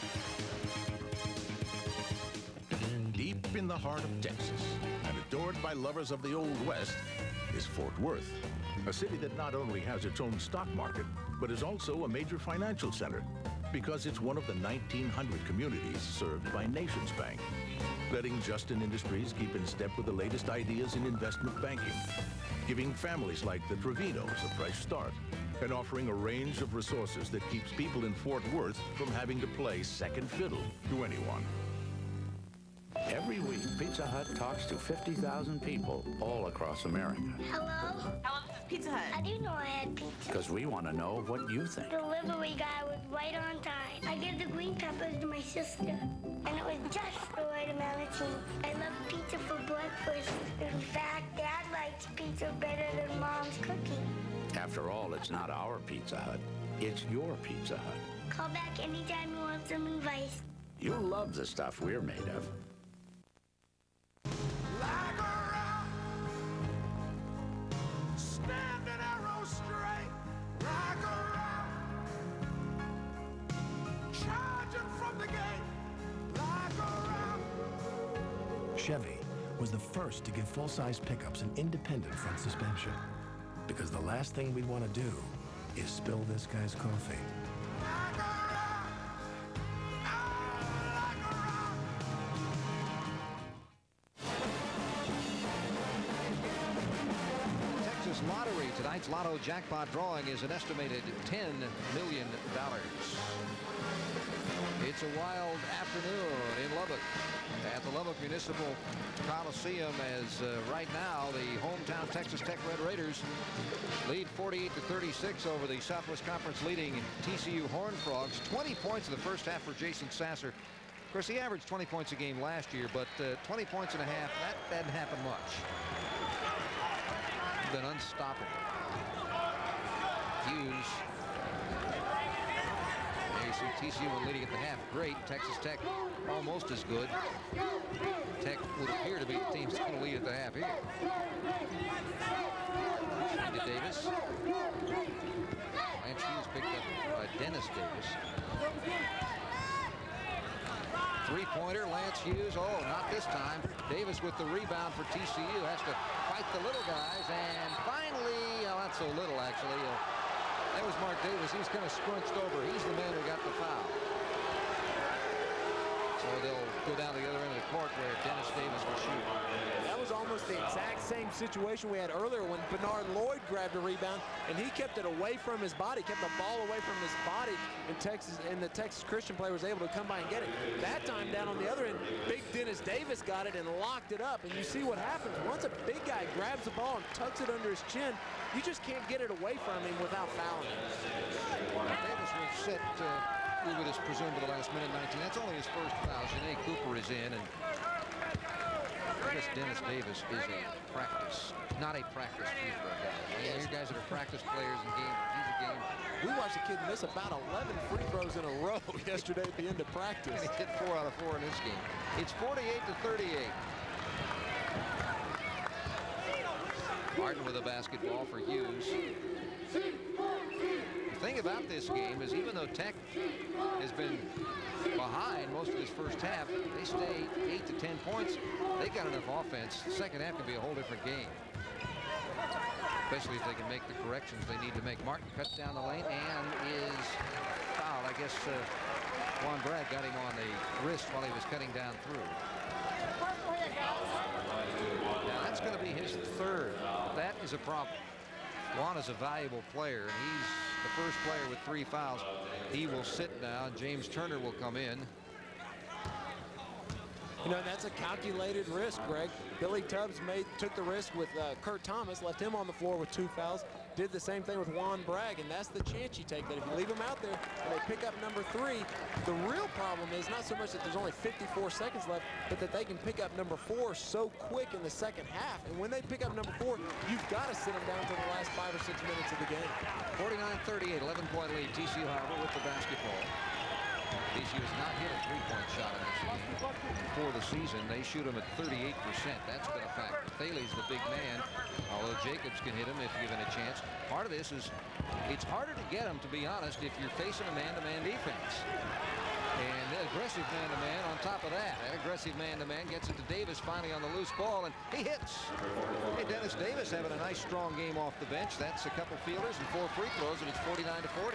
Deep in the heart of Texas, and adored by lovers of the Old West, is Fort Worth, a city that not only has its own stock market, but is also a major financial center, because it's one of the 1,900 communities served by Nations Bank, letting Justin Industries keep in step with the latest ideas in investment banking, giving families like the Trevinos a fresh start, and offering a range of resources that keeps people in Fort Worth from having to play second fiddle to anyone. Every week, Pizza Hut talks to 50,000 people all across America. Hello? Hello, this is Pizza Hut. I didn't know I had pizza. Because we want to know what you think. The delivery guy was right on time. I gave the green peppers to my sister, and it was just the right amount of cheese. I love pizza for breakfast. In fact, Dad likes pizza better than Mom's cooking. After all, it's not our Pizza Hut. It's your Pizza Hut. Call back anytime you want some advice. You love the stuff we're made of. Like a rock, standing arrow straight, like a rock, charging from the gate, like a rock. Chevy was the first to give full-size pickups an independent front suspension, because the last thing we want to do is spill this guy's coffee. Lottery. Tonight's Lotto jackpot drawing is an estimated $10 million. It's a wild afternoon in Lubbock at the Lubbock Municipal Coliseum as right now the hometown Texas Tech Red Raiders lead 48-36 over the Southwest Conference leading TCU Horned Frogs. 20 points in the first half for Jason Sasser. Of course, he averaged 20 points a game last year, but 20 points and a half, that hadn't happened much. Been unstoppable. Hughes. There you see TCU leading at the half. Great. Texas Tech almost as good. Tech would appear to be the team that's going to lead at the half here. To Davis. Lance Hughes picked up by Dennis Davis. Three-pointer, Lance Hughes. Oh, not this time. Davis with the rebound for TCU. Has to fight the little guys. And finally, oh, not so little, actually. That was Mark Davis. He's kind of scrunched over. He's the man who got the foul. So they'll go down to the other end of the court where Dennis Davis will shoot. That was almost the exact same situation we had earlier when Bernard Lloyd grabbed a rebound and he kept it away from his body, kept the ball away from his body, and the Texas Christian player was able to come by and get it. That time down on the other end, big Dennis Davis got it and locked it up. And you see what happens. Once a big guy grabs the ball and tucks it under his chin, you just can't get it away from him without fouling him. Davis will sit with us presumed to the last minute 19. That's only his first foul. Janae Cooper is in, and I guess Dennis Davis is a practice, not a practice free throw guy. Yeah, these guys that are practice players in games. He's a game. We watched a kid miss about 11 free throws in a row yesterday at the end of practice. And he hit 4 out of 4 in this game. It's 48-38. Martin with a basketball for Hughes. The thing about this game is even though Tech has been behind most of this first half, they stay 8 to 10 points. They got enough offense. The second half can be a whole different game, especially if they can make the corrections they need to make. Martin cuts down the lane and is fouled. I guess Juan Bragg got him on the wrist while he was cutting down through. Now that's going to be his third. That is a problem. Juan is a valuable player, and he's the first player with 3 fouls. He will sit now, and James Turner will come in. You know, that's a calculated risk, Greg. Billy Tubbs took the risk with Kurt Thomas, left him on the floor with 2 fouls. Did the same thing with Juan Bragg, and that's the chance you take, that if you leave him out there and they pick up number 3, the real problem is not so much that there's only 54 seconds left, but that they can pick up number 4 so quick in the second half. And when they pick up number 4, you've got to sit them down to the last 5 or 6 minutes of the game. 49-38, 11-point lead. TCU, however, with the basketball. TCU has not hit a 3-point shot in this game for the season. They shoot them at 38%. That's been a factor. Thaley's the big man, although Jacobs can hit him if given a chance. Part of this is it's harder to get him, to be honest, if you're facing a man-to-man defense. And aggressive man-to-man on top of that. That aggressive man-to-man gets it to Davis finally on the loose ball, and he hits. Hey, Dennis Davis having a nice, strong game off the bench. That's a couple fielders and 4 free throws, and it's 49-40.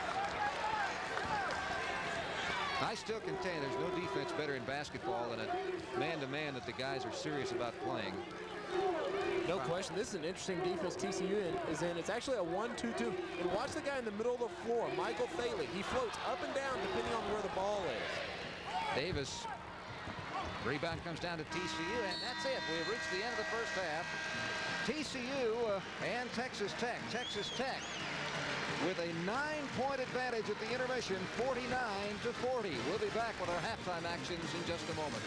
I still contend there's no defense better in basketball than a man-to-man that the guys are serious about playing. No question. This is an interesting defense TCU is in. It's actually a 1-2-2. And watch the guy in the middle of the floor, Michael Thaley. He floats up and down depending on where the ball is. Davis. Rebound comes down to TCU, and that's it. We have reached the end of the first half. TCU and Texas Tech. Texas Tech with a 9-point advantage at the intermission, 49-40. We'll be back with our halftime actions in just a moment.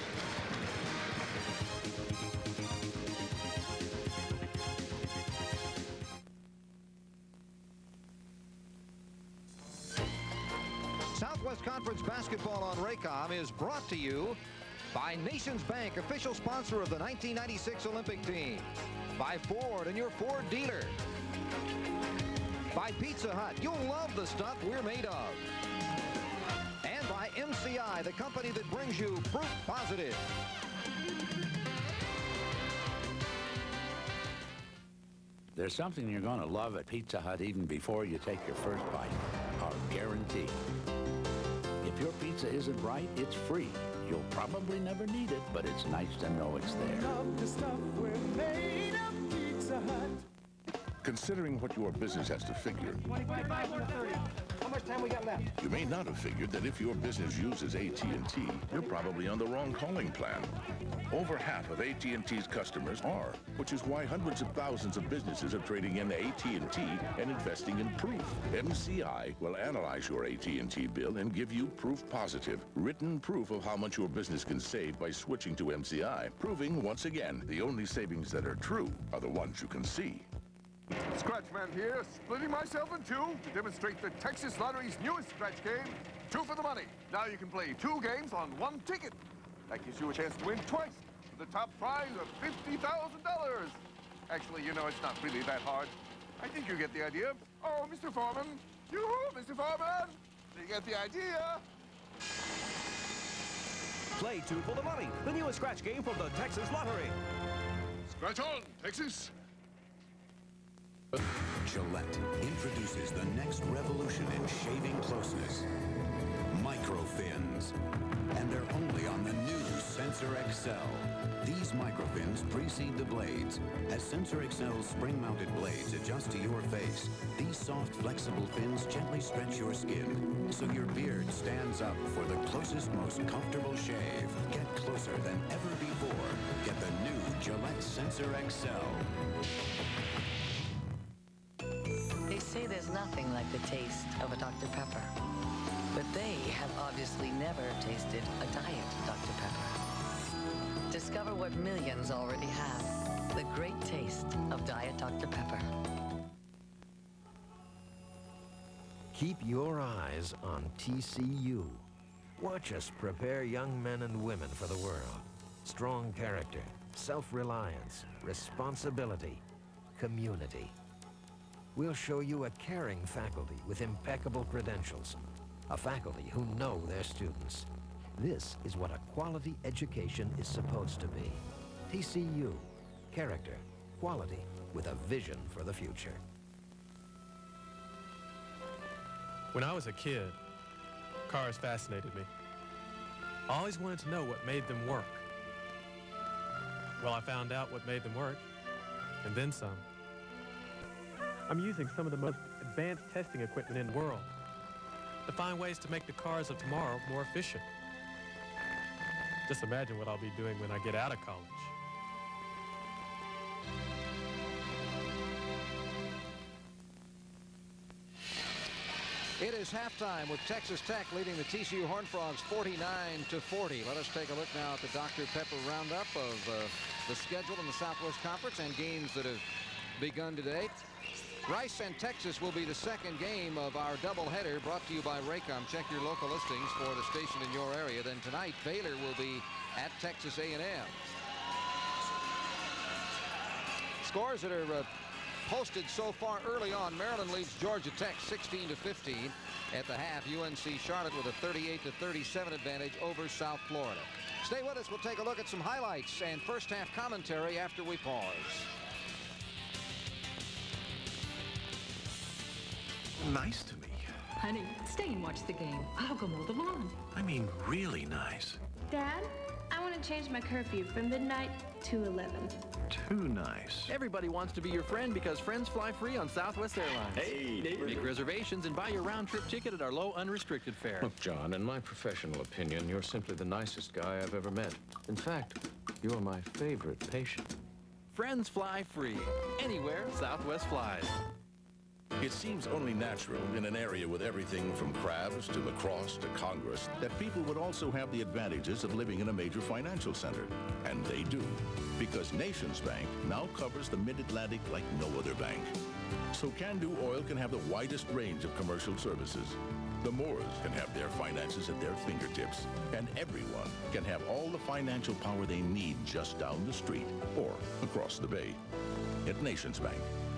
Southwest Conference basketball on Raycom is brought to you by Nations Bank, official sponsor of the 1996 Olympic team. By Ford and your Ford dealer. By Pizza Hut, you'll love the stuff we're made of. And by MCI, the company that brings you Proof Positive. There's something you're going to love at Pizza Hut even before you take your first bite. Our guarantee. If your pizza isn't right, it's free. You'll probably never need it, but it's nice to know it's there. Love the stuff we're made of, Pizza Hut. Considering what your business has to figure, 25, 30. How much time we got left? you may not have figured that if your business uses AT&T, you're probably on the wrong calling plan. Over half of AT&T's customers are, which is why hundreds of thousands of businesses are trading in AT&T and investing in Proof. MCI will analyze your AT&T bill and give you Proof Positive, written proof of how much your business can save by switching to MCI, proving once again the only savings that are true are the ones you can see. Scratchman here, splitting myself in 2 to demonstrate the Texas Lottery's newest scratch game, 2 for the money. Now you can play 2 games on 1 ticket. That gives you a chance to win twice for the top prize of $50,000. Actually, you know, it's not really that hard. I think you get the idea. Oh, Mr. Foreman. Yoo-hoo, Mr. Foreman. You get the idea. Play two for the money. The newest scratch game from the Texas Lottery. Scratch on, Texas. Gillette introduces the next revolution in shaving closeness. Microfins. And they're only on the new Sensor XL. These microfins precede the blades. As Sensor XL's spring-mounted blades adjust to your face, these soft, flexible fins gently stretch your skin, so your beard stands up for the closest, most comfortable shave. Get closer than ever before. Get the new Gillette Sensor XL. They say there's nothing like the taste of a Dr. Pepper. But they have obviously never tasted a Diet Dr. Pepper. Discover what millions already have. The great taste of Diet Dr. Pepper. Keep your eyes on TCU. Watch us prepare young men and women for the world. Strong character, self-reliance, responsibility, community. We'll show you a caring faculty with impeccable credentials. A faculty who know their students. This is what a quality education is supposed to be. TCU. Character, quality, with a vision for the future. When I was a kid, cars fascinated me. I always wanted to know what made them work. Well, I found out what made them work, and then some. I'm using some of the most advanced testing equipment in the world to find ways to make the cars of tomorrow more efficient. Just imagine what I'll be doing when I get out of college. It is halftime with Texas Tech leading the TCU Horned Frogs 49-40. Let us take a look now at the Dr. Pepper roundup of the schedule in the Southwest Conference and games that have begun today. Rice and Texas will be the second game of our doubleheader brought to you by Raycom. Check your local listings for the station in your area. Then tonight, Baylor will be at Texas A&M. Scores that are posted so far early on. Maryland leads Georgia Tech 16-15 at the half. UNC Charlotte with a 38-37 advantage over South Florida. Stay with us. We'll take a look at some highlights and first half commentary after we pause. Nice to me. Honey, stay and watch the game. I'll go mow the lawn. I mean, really nice. Dad, I want to change my curfew from midnight to 11. Too nice. Everybody wants to be your friend because friends fly free on Southwest Airlines. Hey, neighbor. Make reservations and buy your round-trip ticket at our low, unrestricted fare. Look, John, in my professional opinion, you're simply the nicest guy I've ever met. In fact, you're my favorite patient. Friends fly free. Anywhere Southwest flies. It seems only natural in an area with everything from crabs to lacrosse to Congress that people would also have the advantages of living in a major financial center. And they do, because Nations Bank now covers the Mid-Atlantic like no other bank. So Can-Do Oil can have the widest range of commercial services. The Moores can have their finances at their fingertips. And everyone can have all the financial power they need just down the street or across the bay at Nations Bank.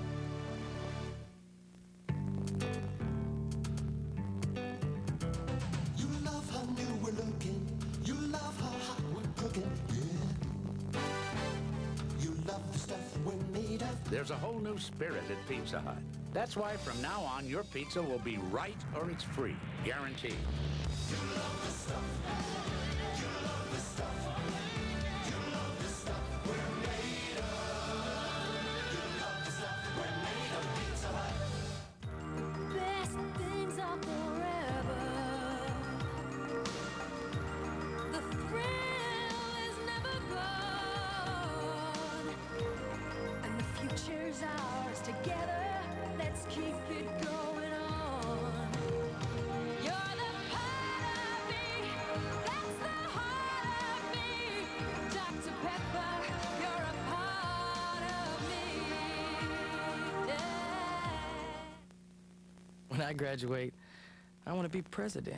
There's a whole new spirit at Pizza Hut. That's why from now on, your pizza will be right or it's free. Guaranteed. You love the stuff. You love the stuff. You love the stuff we're made of. You love the stuff we're made of. Pizza Hut. Best things are forever. The thrill is never gone. And the future's ours together. Let's keep it going on. You're the part of me. That's the heart of me. Dr. Pepper, you're a part of me. Yeah. When I graduate, I want to be president.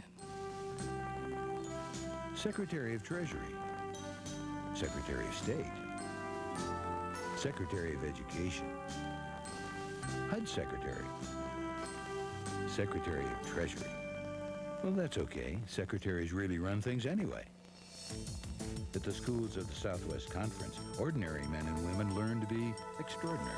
Secretary of Treasury, Secretary of State, Secretary of Education, HUD Secretary, Secretary of Treasury. Well, that's okay. Secretaries really run things anyway. At the schools of the Southwest Conference, ordinary men and women learn to be extraordinary.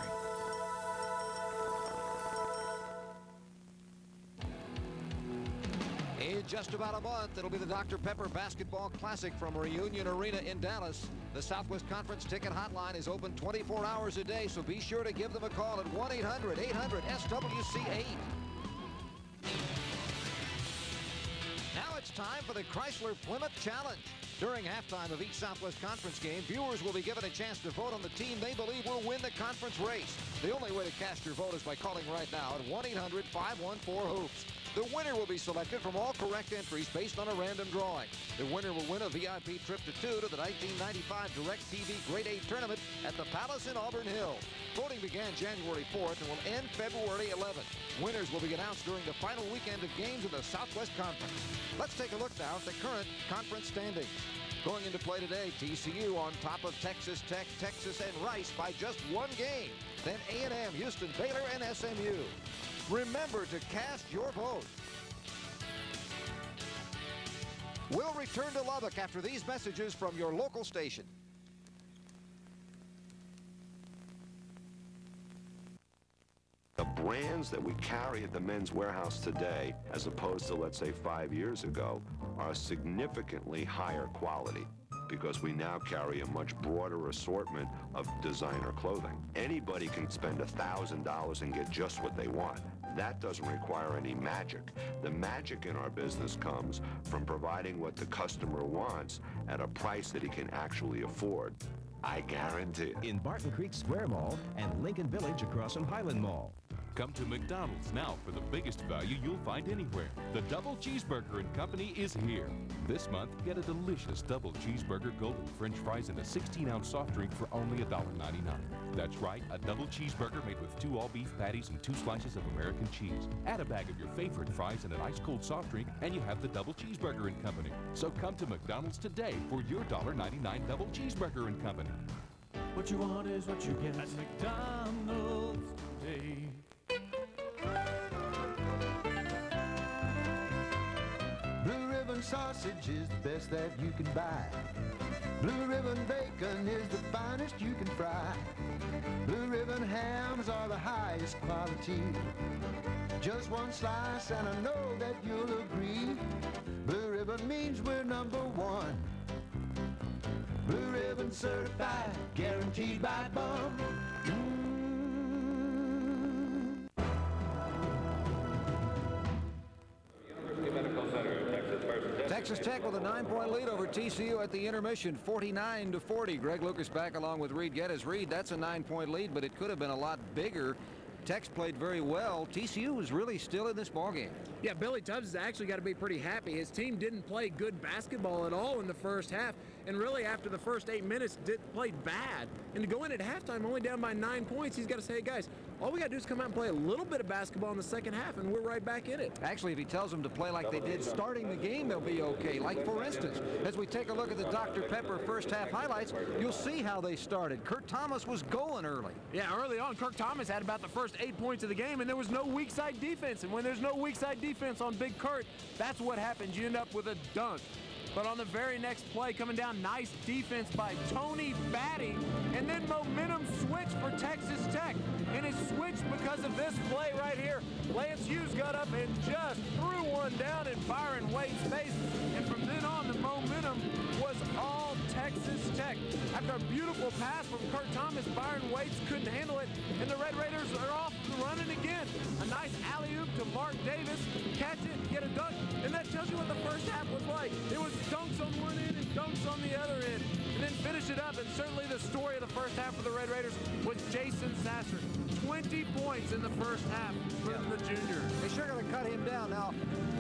In just about a month, it'll be the Dr. Pepper Basketball Classic from Reunion Arena in Dallas. The Southwest Conference ticket hotline is open 24 hours a day, so be sure to give them a call at 1-800-800-SWC8. Now it's time for the Chrysler Plymouth Challenge. During halftime of each Southwest Conference game, viewers will be given a chance to vote on the team they believe will win the conference race. The only way to cast your vote is by calling right now at 1-800-514-HOOPS. The winner will be selected from all correct entries based on a random drawing. The winner will win a VIP trip to the 1995 DirecTV Grade A Tournament at the Palace in Auburn Hills. Voting began January 4th and will end February 11th. Winners will be announced during the final weekend of games in the Southwest Conference. Let's take a look now at the current conference standings. Going into play today, TCU on top of Texas Tech, Texas, and Rice by just one game. Then A&M, Houston, Baylor, and SMU. Remember to cast your vote. We'll return to Lubbock after these messages from your local station. The brands that we carry at the Men's Warehouse today, as opposed to, let's say, 5 years ago, are significantly higher quality because we now carry a much broader assortment of designer clothing. Anybody can spend $1,000 and get just what they want. That doesn't require any magic. The magic in our business comes from providing what the customer wants at a price that he can actually afford. I guarantee. In Barton Creek Square Mall and Lincoln Village across from Highland Mall. Come to McDonald's now for the biggest value you'll find anywhere. The Double Cheeseburger and Company is here. This month, get a delicious double cheeseburger, golden French fries, and a 16-ounce soft drink for only $1.99. That's right, a double cheeseburger made with 2 all-beef patties and 2 slices of American cheese. Add a bag of your favorite fries and an ice-cold soft drink, and you have the Double Cheeseburger and Company. So come to McDonald's today for your $1.99 Double Cheeseburger and Company. What you want is what you get at McDonald's today. Blue Ribbon sausage is the best that you can buy. Blue Ribbon bacon is the finest you can fry. Blue Ribbon hams are the highest quality. Just one slice and I know that you'll agree. Blue Ribbon means we're #1. Blue Ribbon certified, guaranteed by Bum. Texas Tech with a 9-point lead over TCU at the intermission, 49-40. Greg Lucas back along with Reed Geddes. Reed, that's a 9-point lead, but it could have been a lot bigger. Tech's played very well. TCU is really still in this ballgame. Yeah, Billy Tubbs has actually got to be pretty happy. His team didn't play good basketball at all in the first half, and really after the first 8 minutes played bad. And to go in at halftime only down by 9 points, he's got to say, hey guys, all we got to do is come out and play a little bit of basketball in the second half, and we're right back in it. Actually, if he tells them to play like they did starting the game, they'll be okay. Like, for instance, as we take a look at the Dr. Pepper first half highlights, you'll see how they started. Kurt Thomas was going early. Yeah, early on, Kirk Thomas had about the first 8 points of the game, and there was no weak side defense. And when there's no weak side defense on Big Kurt, that's what happens. You end up with a dunk. But on the very next play, coming down, nice defense by Tony Batty, and then momentum switch for Texas Tech. And it switched because of this play right here. Lance Hughes got up and just threw one down in Byron Waite's face. And from then on, the momentum was all Texas Tech. After a beautiful pass from Kurt Thomas, Byron Waite couldn't handle it, and the Red Raiders are off and running again. A nice alley-oop to Mark Davis, catch it, get a dunk, and that tells you what the first half was like. It was dunks on one end and dunks on the other end, and then finish it up. And certainly the story of the first half for the Red Raiders was Jason Sasser. 20 points in the first half for the junior. They sure got to cut him down now.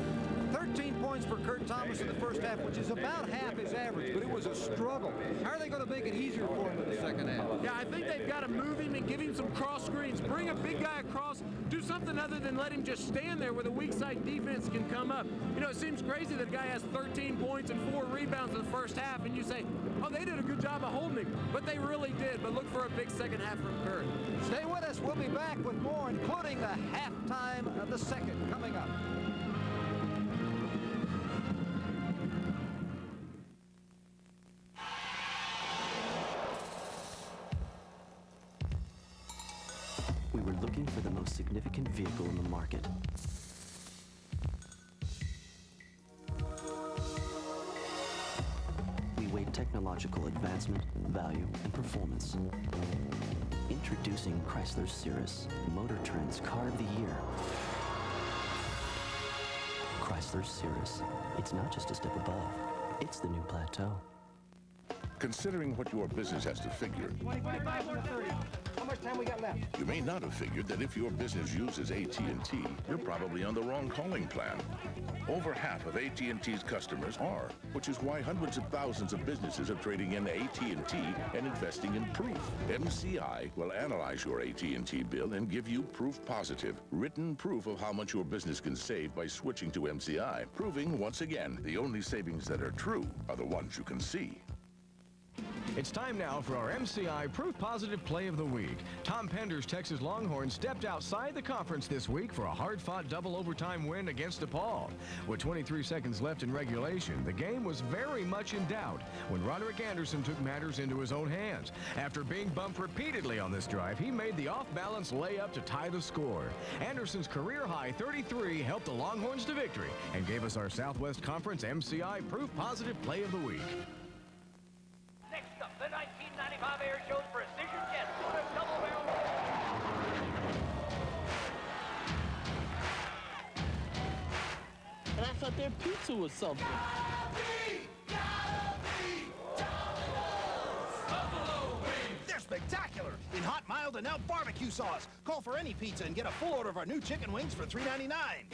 13 points for Kurt Thomas in the first half, which is about half his average, but it was a struggle. How are they going to make it easier for him in the second half? Yeah, I think they've got to move him and give him some cross screens. Bring a big guy across. Do something other than let him just stand there where the weak side defense can come up. You know, it seems crazy that a guy has 13 points and 4 rebounds in the first half, and you say, oh, they did a good job of holding him. But they really did. But look for a big second half from Kurt. Stay with us. We'll be back with more, including the halftime of the second coming up. we're looking for the most significant vehicle in the market. We weigh technological advancement, value, and performance. Introducing Chrysler Cirrus, Motor Trend's Car of the Year. Chrysler Cirrus. It's not just a step above, it's the new plateau. Considering what your business has to figure, 25 on the 30. How much time we got left? you may not have figured that if your business uses AT&T, you're probably on the wrong calling plan. Over half of AT&T's customers are, which is why hundreds of thousands of businesses are trading in AT&T and investing in Proof. MCI will analyze your AT&T bill and give you proof positive, written proof of how much your business can save by switching to MCI, proving once again the only savings that are true are the ones you can see. It's time now for our MCI Proof Positive Play of the Week. Tom Pender's Texas Longhorns stepped outside the conference this week for a hard-fought double overtime win against DePaul. With 23 seconds left in regulation, the game was very much in doubt when Roderick Anderson took matters into his own hands. After being bumped repeatedly on this drive, he made the off-balance layup to tie the score. Anderson's career-high 33 helped the Longhorns to victory and gave us our Southwest Conference MCI Proof Positive Play of the Week. Next up, the 1995 Air Show's Precision Jet Motor Double Barrel. And I thought their pizza was something. They're spectacular in hot, mild, and now barbecue sauce. Call for any pizza and get a full order of our new chicken wings for $3.99.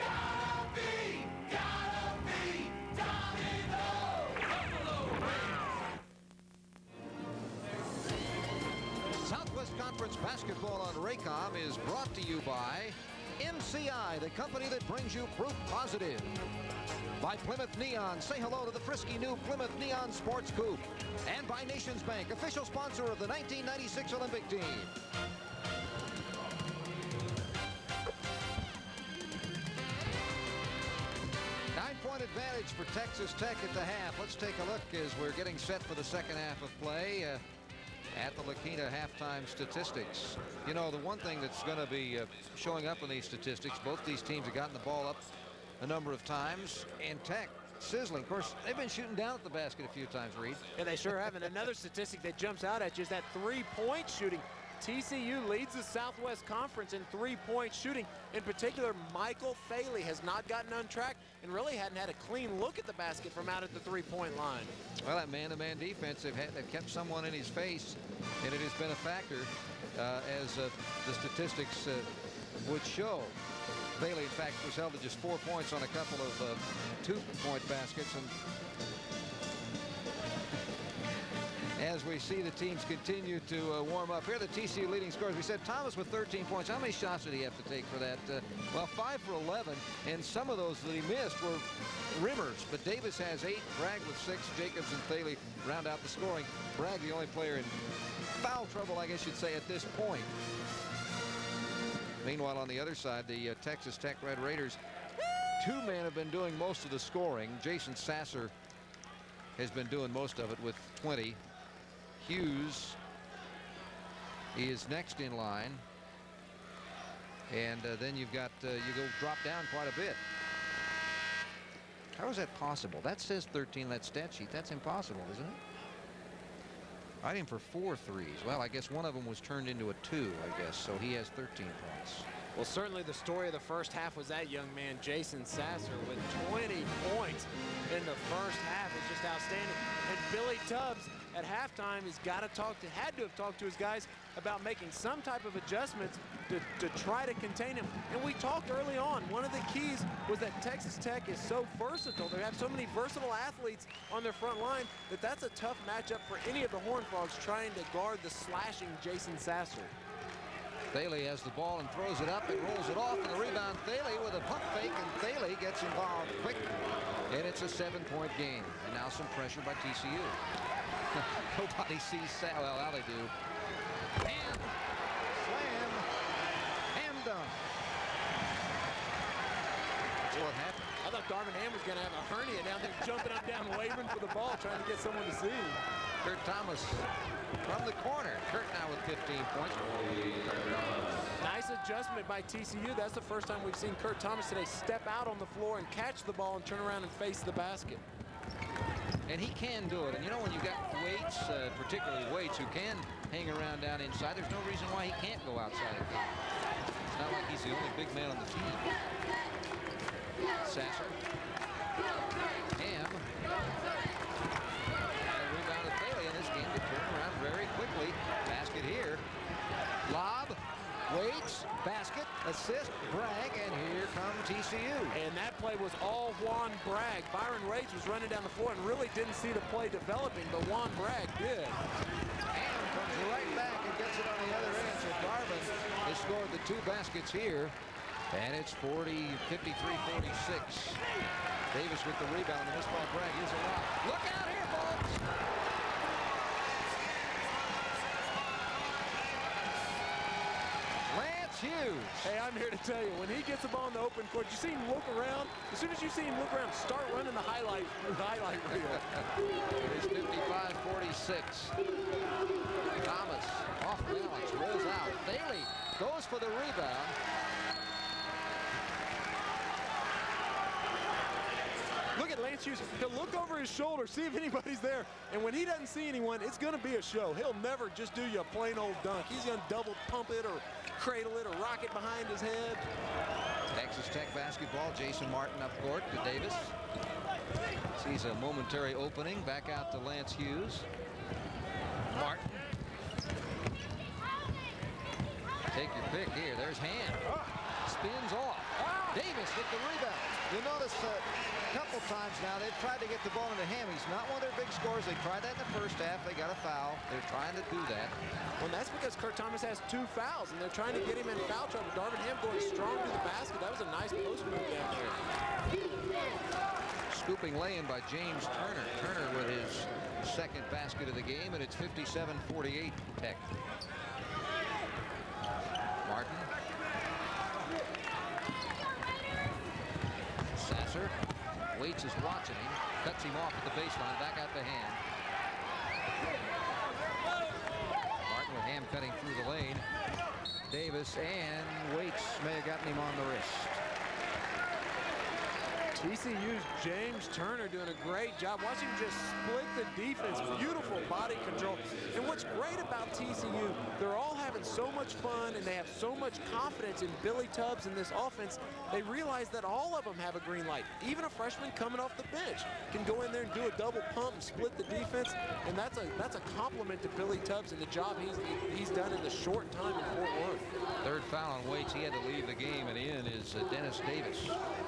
Southwest Conference basketball on Raycom is brought to you by MCI, the company that brings you Proof Positive. By Plymouth Neon, say hello to the frisky new Plymouth Neon Sports Coupe. And by Nations Bank, official sponsor of the 1996 Olympic team. Nine-point advantage for Texas Tech at the half. Let's take a look as we're getting set for the second half of play. At the Lakina halftime statistics. You know, the one thing that's going to be showing up in these statistics, both these teams have gotten the ball up a number of times, and Tech sizzling. Of course, they've been shooting down at the basket a few times, Reed. Yeah, they sure have. And another statistic that jumps out at you is that three-point shooting. TCU leads the Southwest Conference in three-point shooting. In particular, Michael Thaley has not gotten on track and really hadn't had a clean look at the basket from out at the three-point line. Well, that man-to-man defense, they've kept someone in his face, and it has been a factor, as the statistics would show. Thaley, in fact, was held to just 4 points on a couple of two-point baskets. And as we see the teams continue to warm up. Here are the TCU leading scorers. We said Thomas with 13 points. How many shots did he have to take for that? Well, 5 for 11, and some of those that he missed were rimmers. But Davis has 8, Bragg with 6, Jacobs and Thaley round out the scoring. Bragg, the only player in foul trouble, I guess you'd say, at this point. Meanwhile, on the other side, the Texas Tech Red Raiders, 2 men have been doing most of the scoring. Jason Sasser has been doing most of it with 20. Hughes is next in line, and then you've got you go drop down quite a bit. How is that possible? That says 13 that stat sheet. That's impossible, isn't it? I had him for 4 threes. Well, I guess one of them was turned into a 2, I guess, so he has 13 points. Well, certainly the story of the first half was that young man, Jason Sasser, with 20 points in the first half. It's just outstanding. And Billy Tubbs at halftime had to have talked to his guys about making some type of adjustments to try to contain him. And we talked early on, one of the keys was that Texas Tech is so versatile. They have so many versatile athletes on their front line that's a tough matchup for any of the Horned Frogs trying to guard the slashing Jason Sasser. Thaley has the ball and throws it up and rolls it off, and the rebound, Thaley with a pump fake, and Thaley gets involved quick, and it's a 7-point game. And now some pressure by TCU. Nobody sees Sal. Well, now they do. And slam, and dunk. That's what happened. I thought Darvin Ham was going to have a hernia down there, jumping up, down, waving for the ball, trying to get someone to see. Kurt Thomas from the corner. Kurt now with 15 points. Nice adjustment by TCU. That's the first time we've seen Kurt Thomas today step out on the floor and catch the ball and turn around and face the basket. And he can do it. And you know, when you've got Waits, particularly Waits, who can hang around down inside, there's no reason why he can't go outside of the game. It's not like he's the only big man on the team. Sasser. Ham. And a rebound of Bailey, and this game could turn around very quickly. Basket here. Lob. Waits. Basket. Assist. Bragg. And here comes TCU. And that play was all Juan Bragg. Byron Waits was running down the floor and really didn't see the play developing, but Juan Bragg did. Ham comes right back and gets it on the other end. So Garvin has scored the 2 baskets here. And it's 53-46. Davis with the rebound, and this ball Bragg is a lot. Look out here, folks! Lance Hughes. Hey, I'm here to tell you, when he gets the ball in the open court, you see him look around. As soon as you see him look around, start running the highlight reel. It is 55-46. Thomas off balance, rolls out. Bailey goes for the rebound. Look at Lance Hughes. He'll look over his shoulder, see if anybody's there. And when he doesn't see anyone, it's going to be a show. He'll never just do you a plain old dunk. He's going to double pump it or cradle it or rock it behind his head. Texas Tech basketball. Jason Martin up court to Davis. Sees a momentary opening. Back out to Lance Hughes. Martin. Take your pick here. There's Ham. Spins off. Davis with the rebound. You'll notice a couple times now they've tried to get the ball into Ham. He's not one of their big scorers. They tried that in the first half. They got a foul. They're trying to do that. Well, that's because Kurt Thomas has 2 fouls, and they're trying to get him in foul trouble. Darvin Ham going strong to the basket. That was a nice post move down there. Scooping lay-in by James Turner. Turner with his 2nd basket of the game, and it's 57-48 Tech. Martin. Sasser. Waits is watching him. Cuts him off at the baseline. Back out to Ham. Martin with Ham cutting through the lane. Davis and Waits may have gotten him on the wrist. TCU's James Turner doing a great job. Watch him just split the defense. Beautiful body control. And what's great about TCU, they're all having so much fun and they have so much confidence in Billy Tubbs and this offense. They realize that all of them have a green light. Even a freshman coming off the bench can go in there and do a double pump and split the defense. And that's a compliment to Billy Tubbs and the job he's done in the short time in Fort Worth. 3rd foul on Waits. He had to leave the game, and in is Dennis Davis.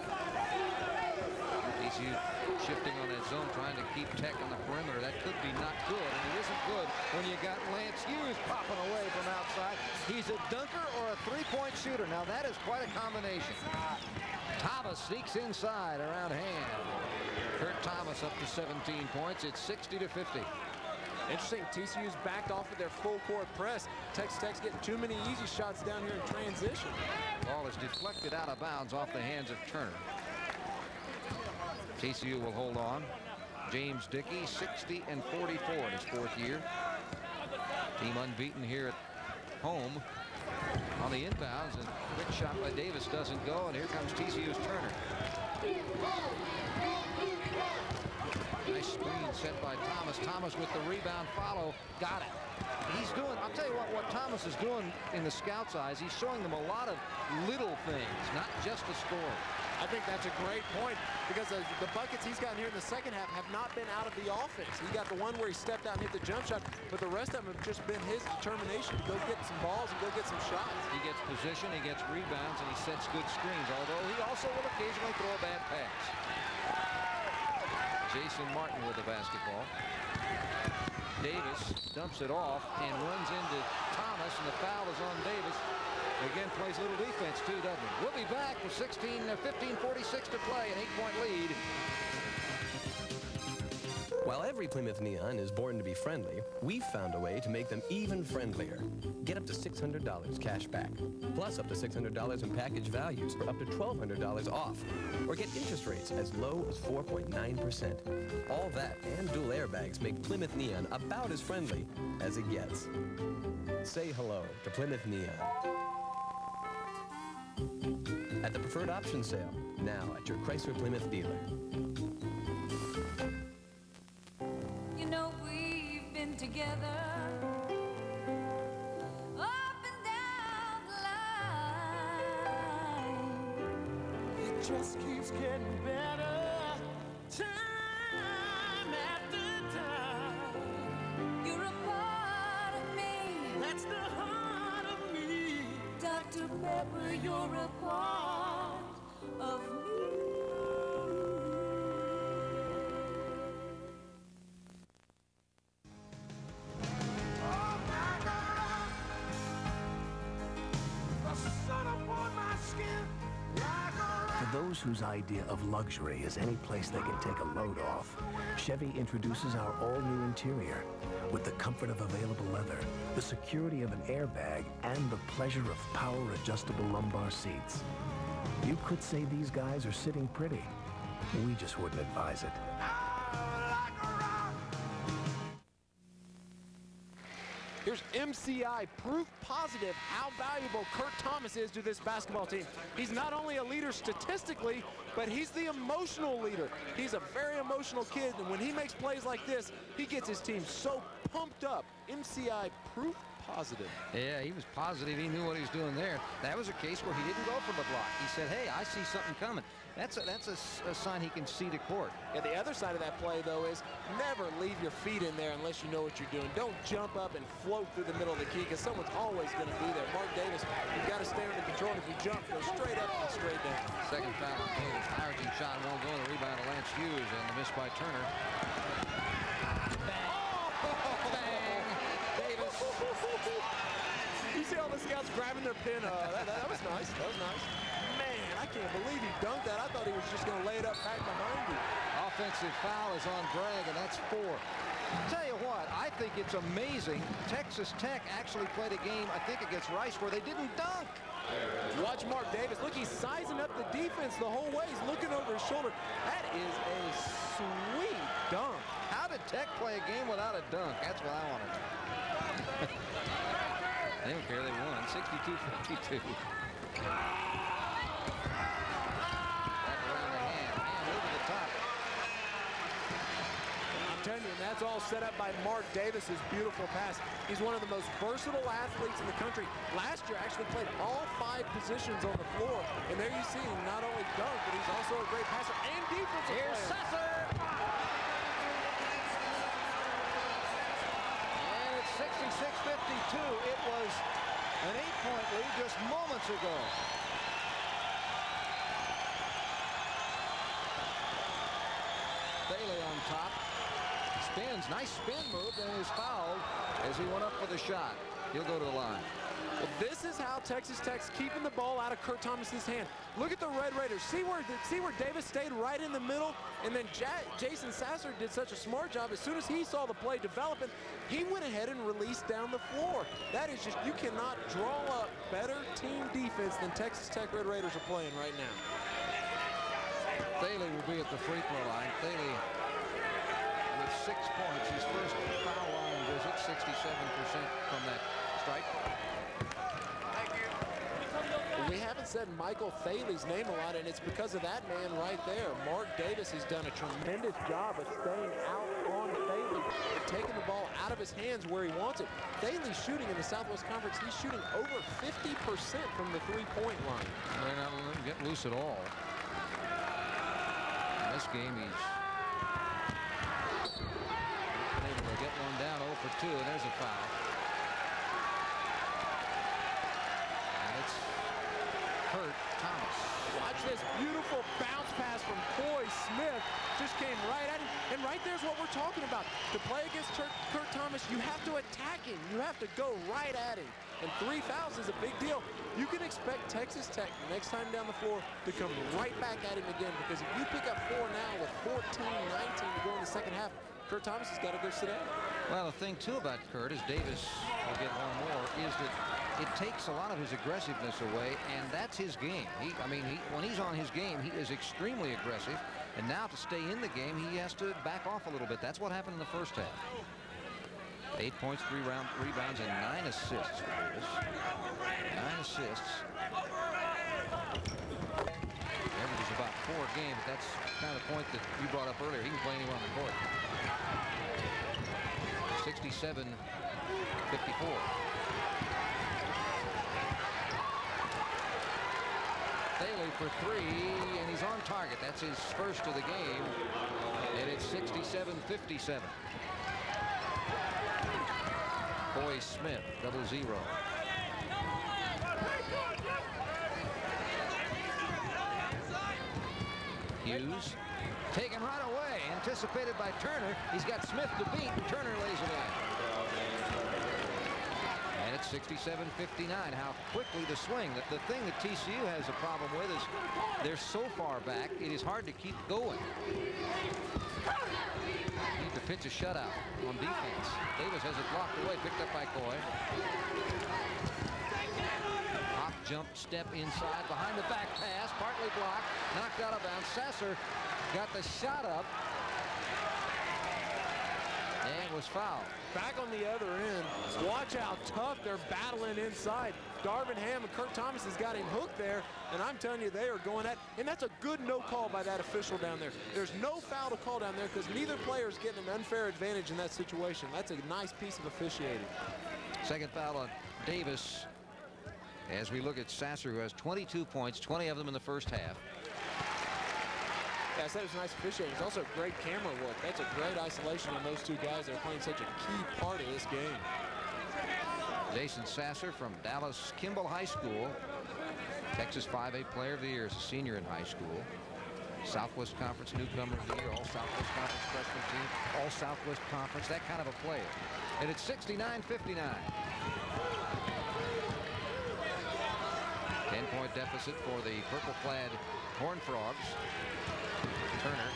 TCU shifting on that zone, trying to keep Tech on the perimeter. That could be not good, and it isn't good when you got Lance Hughes popping away from outside. He's a dunker or a 3-point shooter. Now that is quite a combination. Thomas sneaks inside around Ham. Kurt Thomas up to 17 points. It's 60-50. Interesting, TCU's backed off of their full court press. Texas Tech's getting too many easy shots down here in transition. Ball is deflected out of bounds off the hands of Turner. TCU will hold on. James Dickey, 60-44 in his 4th year. Team unbeaten here at home on the inbounds, and quick shot by Davis doesn't go, and here comes TCU's Turner. Nice screen set by Thomas. Thomas with the rebound follow. Got it. He's doing, I'll tell you what Thomas is doing in the scouts' eyes, he's showing them a lot of little things, not just a score. I think that's a great point because the buckets he's gotten here in the 2nd half have not been out of the offense. He got the one where he stepped out and hit the jump shot, but the rest of them have just been his determination to go get some balls and go get some shots. He gets position, he gets rebounds, and he sets good screens, although he also will occasionally throw a bad pass. Jason Martin with the basketball. Davis dumps it off and runs into Thomas, and the foul is on Davis. Again, plays a little defense, too, doesn't he? We'll be back with 15-46 to play, an 8-point lead. While every Plymouth Neon is born to be friendly, we've found a way to make them even friendlier. Get up to $600 cash back, plus up to $600 in package values for up to $1,200 off. Or get interest rates as low as 4.9%. All that and dual airbags make Plymouth Neon about as friendly as it gets. Say hello to Plymouth Neon. At the Preferred Option Sale, now at your Chrysler Plymouth dealer. You know we've been together up and down the line. It just keeps getting better, time after time. You're a part of me, that's the heart of me. Dr. Pepper, you're a part of me. For those whose idea of luxury is any place they can take a load off, Chevy introduces our all-new interior with the comfort of available leather, the security of an airbag, and the pleasure of power-adjustable lumbar seats. You could say these guys are sitting pretty. We just wouldn't advise it. Here's MCI, proof positive how valuable Kurt Thomas is to this basketball team. He's not only a leader statistically, but he's the emotional leader. He's a very emotional kid, and when he makes plays like this, he gets his team so pumped up. MCI, proof positive. Yeah, he was positive. He knew what he was doing there. That was a case where he didn't go for the block. He said, hey, I see something coming. That's a sign he can see to court. Yeah, the other side of that play, though, is never leave your feet in there unless you know what you're doing. Don't jump up and float through the middle of the key, because someone's always going to be there. Mark Davis, you've got to stay under control. If you jump, go straight up and straight down. Second foul on Davis. Ireton shot won't go. The rebound to Lance Hughes, and the miss by Turner. You see all the scouts grabbing their pin. That was nice. That was nice. Man, I can't believe he dunked that. I thought he was just going to lay it up back behind him. Offensive foul is on Bragg, and that's 4. Tell you what, I think it's amazing. Texas Tech actually played a game, I think, against Rice where they didn't dunk. Watch Mark Davis. Look, he's sizing up the defense the whole way. He's looking over his shoulder. That is a sweet dunk. How did Tech play a game without a dunk? That's what I want to know. They don't care. They won 62-52. Over the top. I'm telling you, and that's all set up by Mark Davis's beautiful pass. He's one of the most versatile athletes in the country. Last year, actually played all 5 positions on the floor. And there you see him not only dunk, but he's also a great passer and defensive player. Here's Sasser. And it's 66-52. It was an 8-point lead just moments ago. Bailey on top. Spins. Nice spin move, and is fouled as he went up for the shot. He'll go to the line. Well, this is how Texas Tech's keeping the ball out of Kurt Thomas's hand. Look at the Red Raiders. See where Davis stayed right in the middle, and then Jason Sasser did such a smart job. As soon as he saw the play developing, he went ahead and released down the floor. That is just, you cannot draw up better team defense than Texas Tech Red Raiders are playing right now. Thaley will be at the free throw line. Thaley with 6 points. His first foul line visit, 67% from that strike. We haven't said Michael Thaley's name a lot, and it's because of that man right there. Mark Davis has done a tremendous job of staying out on Thaley and taking the ball out of his hands where he wants it. Thaley's shooting in the Southwest Conference. He's shooting over 50% from the three-point line. They're not getting loose at all. In this game, he's been able to get one down 0 for 2, and there's a foul. Kurt Thomas. Watch this beautiful bounce pass from Coy Smith. Just came right at him. And right there's what we're talking about. To play against Kurt Thomas, you have to attack him. You have to go right at him. And 3 fouls is a big deal. You can expect Texas Tech next time down the floor to come right back at him again, because if you pick up 4 now with 14-19 to go in the second half, Kurt Thomas has got to go sit down. Well, the thing, too, about Kurt is Davis will get one more, is that it takes a lot of his aggressiveness away, and that's his game. When he's on his game, he is extremely aggressive, and now to stay in the game, he has to back off a little bit. That's what happened in the first half. 8 points, 3 rebounds, and 9 assists for Davis. 9 assists. Averages about 4 a game, but that's kind of the point that you brought up earlier. He can play anywhere on the court. 67-54. Thaley for 3, and he's on target. That's his first of the game, and it's 67-57. Coy Smith, 0-0. Hughes taken right away, anticipated by Turner. He's got Smith to beat, and Turner lays it in. And it's 67-59. How quickly the swing. The thing that TCU has a problem with is they're so far back, it is hard to keep going. Need to pitch a shutout on defense. Davis has it blocked away, picked up by Coy. Hop jump step inside, behind the back pass, partly blocked, knocked out of bounds. Sasser got the shot up and was fouled. Back on the other end. Watch how tough they're battling inside. Darvin Ham and Kurt Thomas has got him hooked there, and I'm telling you, they are going at, and that's a good no call by that official down there. There's no foul to call down there because neither player is getting an unfair advantage in that situation. That's a nice piece of officiating. Second foul on Davis as we look at Sasser, who has 22 points, 20 of them in the first half. Yeah, I said it was nice officiating. It's also great camera work. That's a great isolation on those two guys. They're playing such a key part of this game. Jason Sasser from Dallas Kimball High School. Texas 5A Player of the Year as a senior in high school. Southwest Conference Newcomer of the Year, all Southwest Conference freshman team, all Southwest Conference, that kind of a player. And it's 69-59. 10-point deficit for the purple-clad Horned Frogs. Turner.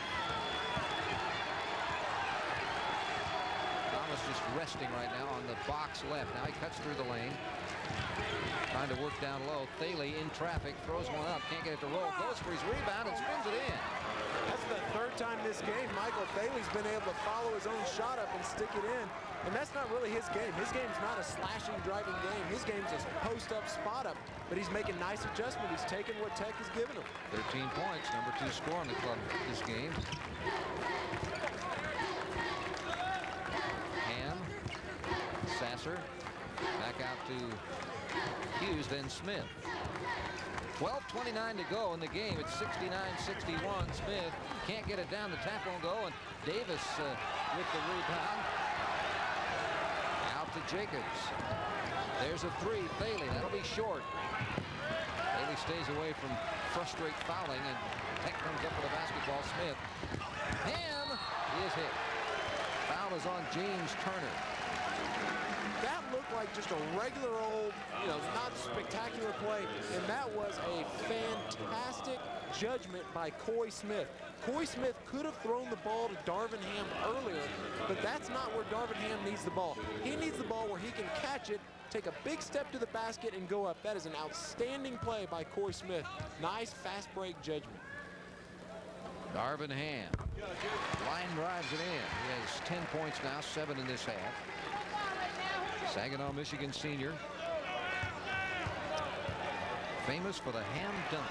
Thomas just resting right now on the box left. Now he cuts through the lane. Trying to work down low. Thaley in traffic, throws one up, can't get it to roll. Goes for his rebound and spins it in. That's the third time this game Michael Thaley's been able to follow his own shot up and stick it in. And that's not really his game. His game's not a slashing, driving game. His game's a post-up, spot-up. But he's making nice adjustment. He's taking what Tech has given him. 13 points, number 2 score in the club this game. Ham, Sasser, back out to Hughes, then Smith. 12:29 to go in the game. It's 69-61. Smith can't get it down. The tap won't go, and Davis with the rebound. Out to Jacobs. There's a 3. Thaley. That'll be short. Thaley stays away from frustrate fouling, and Tech comes up with a basketball. Smith. Ham is hit. Foul is on James Turner. That looked like just a regular old, not spectacular play, and that was a fantastic judgment by Coy Smith. Coy Smith could have thrown the ball to Darvin Ham earlier, but that's not where Darvin Ham needs the ball. He needs the ball where he can catch it, take a big step to the basket, and go up. That is an outstanding play by Coy Smith. Nice fast break judgment. Darvin Ham. Line drives it in. He has 10 points now, 7 in this half. Saginaw, Michigan senior. Famous for the ham dunk.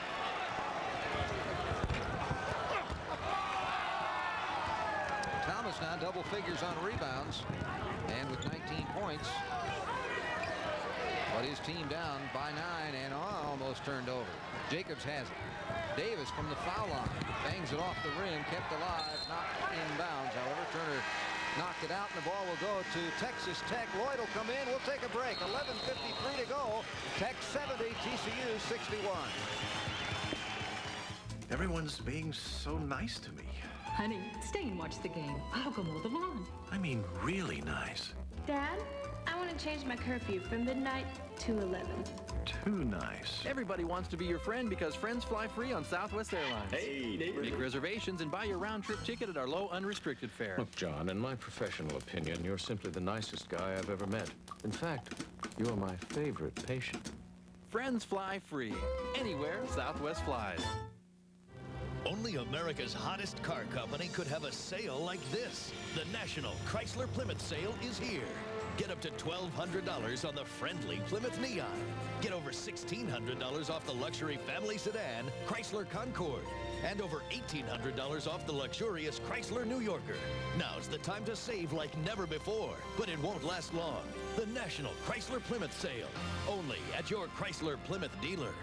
Thomas now double figures on rebounds and with 19 points. But his team down by 9 and almost turned over. Jacobs has it. Davis from the foul line bangs it off the rim, kept alive, not inbounds. However, Turner knocked it out, and the ball will go to Texas Tech. Lloyd will come in. We'll take a break. 11:53 to go. Tech 70, TCU 61. Everyone's being so nice to me. Honey, stay and watch the game. I'll go mow the lawn. I mean, really nice. Dad, I want to change my curfew from midnight to 11. Too nice. Everybody wants to be your friend because friends fly free on Southwest Airlines. Hey, neighbor. Make reservations and buy your round-trip ticket at our low, unrestricted fare. Look, John, in my professional opinion, you're simply the nicest guy I've ever met. In fact, you're my favorite patient. Friends fly free. Anywhere Southwest flies. Only America's hottest car company could have a sale like this. The National Chrysler Plymouth sale is here. Get up to $1,200 on the friendly Plymouth Neon. Get over $1,600 off the luxury family sedan, Chrysler Concorde. And over $1,800 off the luxurious Chrysler New Yorker. Now's the time to save like never before, but it won't last long. The National Chrysler Plymouth sale, only at your Chrysler Plymouth dealer.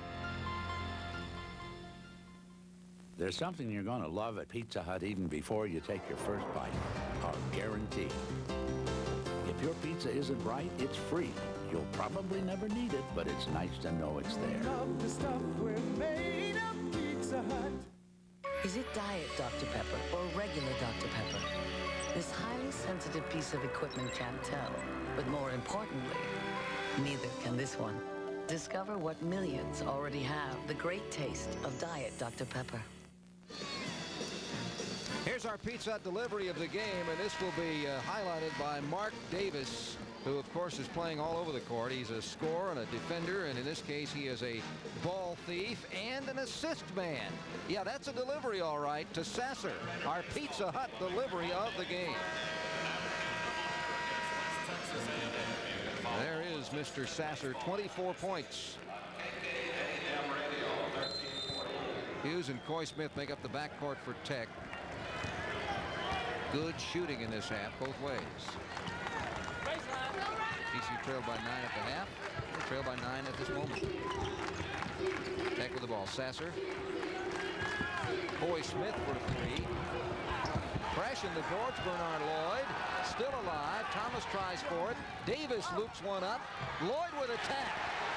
There's something you're going to love at Pizza Hut even before you take your first bite. Our guarantee. If your pizza isn't right, it's free. You'll probably never need it, but it's nice to know it's there. Love the stuff we're made of, Pizza Hut. Is it Diet Dr. Pepper or regular Dr. Pepper? This highly sensitive piece of equipment can't tell. But more importantly, neither can this one. Discover what millions already have, the great taste of Diet Dr. Pepper. Here's our Pizza Hut delivery of the game, and this will be highlighted by Mark Davis, who, of course, is playing all over the court. He's a scorer and a defender, and in this case, he is a ball thief and an assist man. Yeah, that's a delivery, all right, to Sasser, our Pizza Hut delivery of the game. There is Mr. Sasser, 24 points. Hughes and Coy Smith make up the backcourt for Tech. Good shooting in this half, both ways. TCU trailed by 9 at the half. They trail by 9 at this moment. Tech with the ball. Sasser. Coy Smith for the three. Crashing the boards, Bernard Lloyd. Still alive. Thomas tries for it. Davis loops one up. Lloyd with a tap.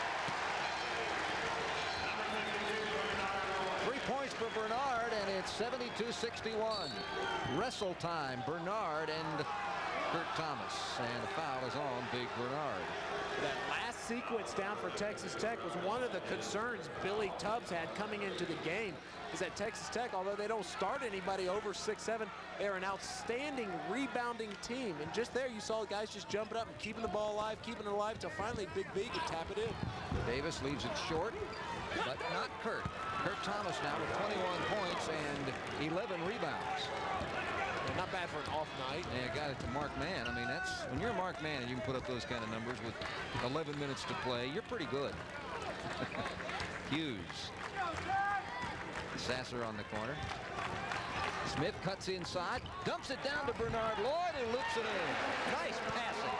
3 points for Bernard, and it's 72-61. Wrestle time, Bernard and Kurt Thomas. And a foul is on Big Bernard. That last sequence down for Texas Tech was one of the concerns Billy Tubbs had coming into the game. Is that Texas Tech, although they don't start anybody over 6'7", they're an outstanding rebounding team. And just there, you saw guys just jumping up and keeping the ball alive, keeping it alive, until finally Big B could tap it in. Davis leaves it short, but not Kurt. Kurt Thomas now with 21 points and 11 rebounds. And not bad for an off night. Yeah, got it to Mark Mann. I mean, that's when you're Mark Mann and you can put up those kind of numbers with 11 minutes to play, you're pretty good. Hughes. Sasser on the corner. Smith cuts inside, dumps it down to Bernard Lloyd, and loops it in. Nice passing.